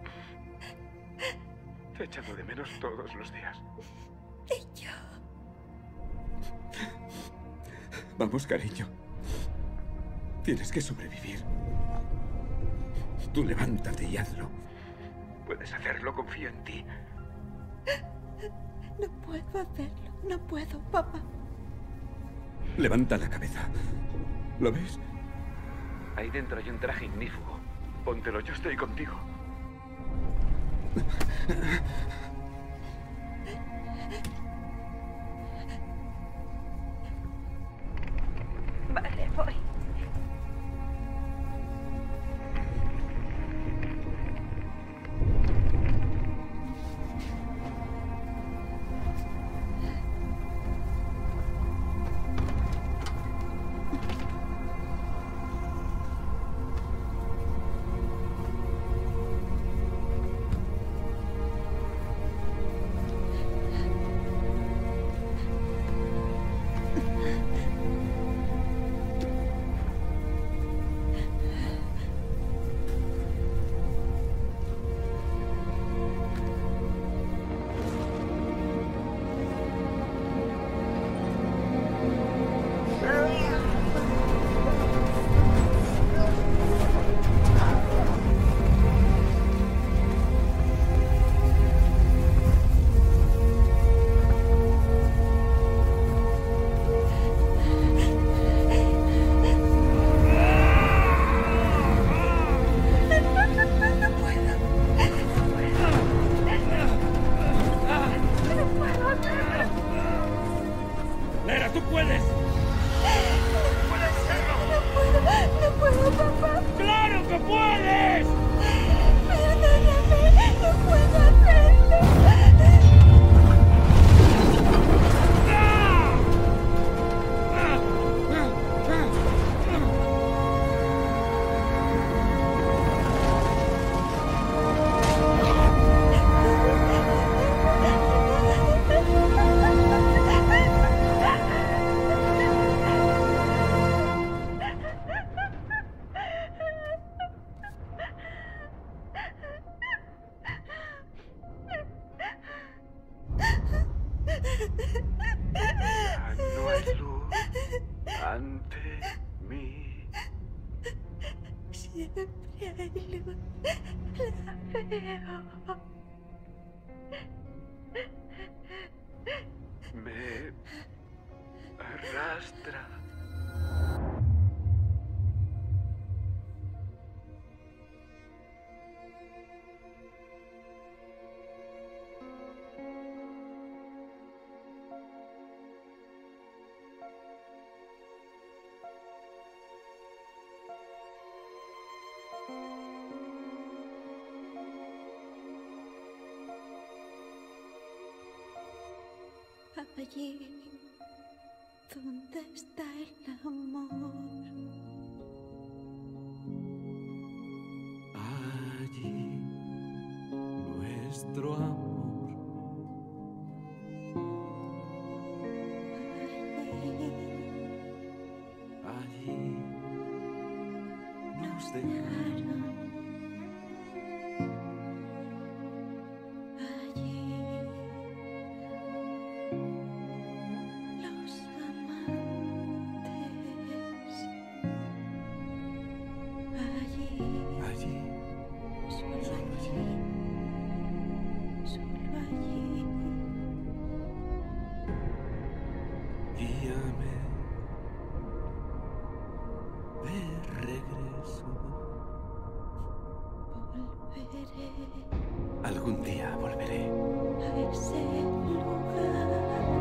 Te he echado de menos todos los días. Y yo. Vamos, cariño. Tienes que sobrevivir. Tú levántate y hazlo. Puedes hacerlo, confío en ti. No puedo hacerlo. No puedo, papá. Levanta la cabeza. ¿Lo ves? Ahí dentro hay un traje ignífugo. Póntelo, yo estoy contigo. Vale, voy. Siempre hay luz. La veo. Me arrastra. Allí donde está el amor. Allí nuestro amor. Allí nos dejaron. Guíame de regreso. Volveré Algún día volveré. a ese lugar.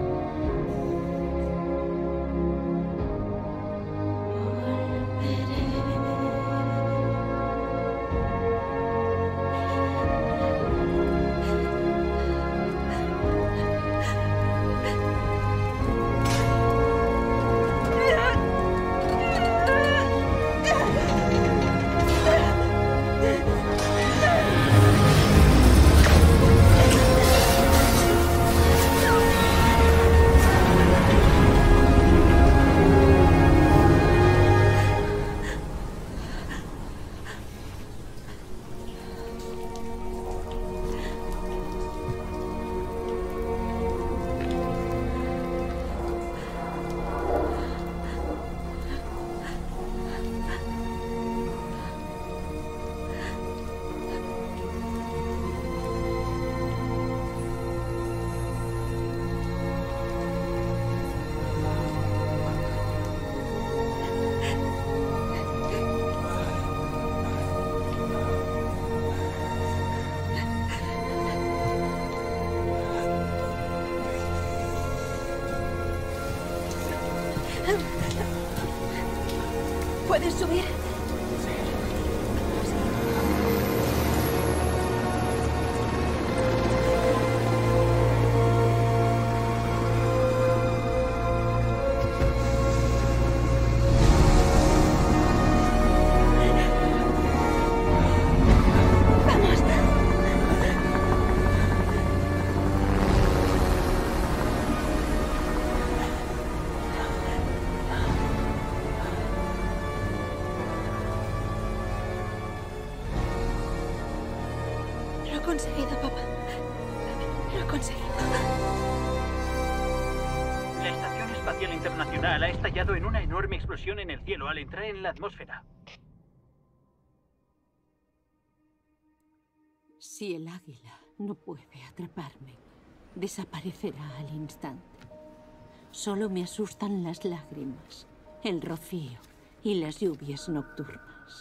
¿Puedes subir? Lo he conseguido, papá. Lo he conseguido. La Estación Espacial Internacional ha estallado en una enorme explosión en el cielo al entrar en la atmósfera. Si el águila no puede atraparme, desaparecerá al instante. Solo me asustan las lágrimas, el rocío y las lluvias nocturnas.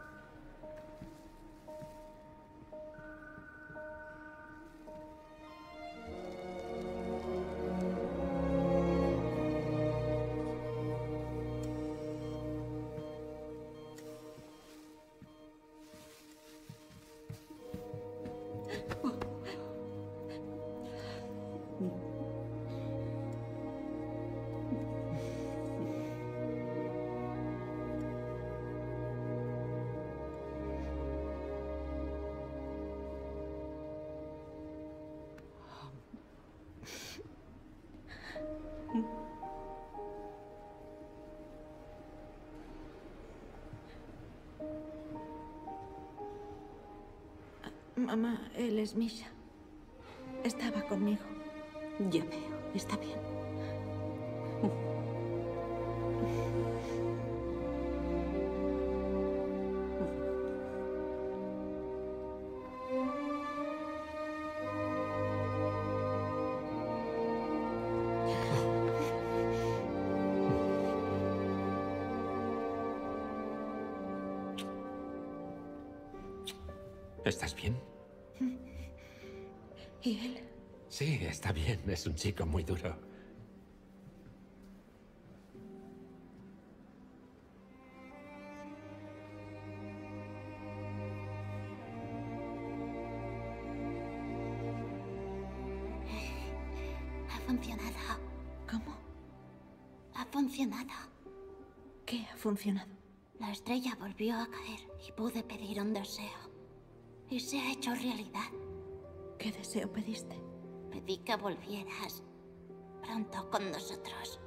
Mamá, él es Misha. Estaba conmigo. Ya veo, está bien. ¿Estás bien? ¿Y él? Sí, está bien. Es un chico muy duro. Ha funcionado. ¿Cómo? Ha funcionado. ¿Qué ha funcionado? La estrella volvió a caer y pude pedir un deseo. Y se ha hecho realidad. ¿Qué deseo pediste? Pedí que volvieras pronto con nosotros.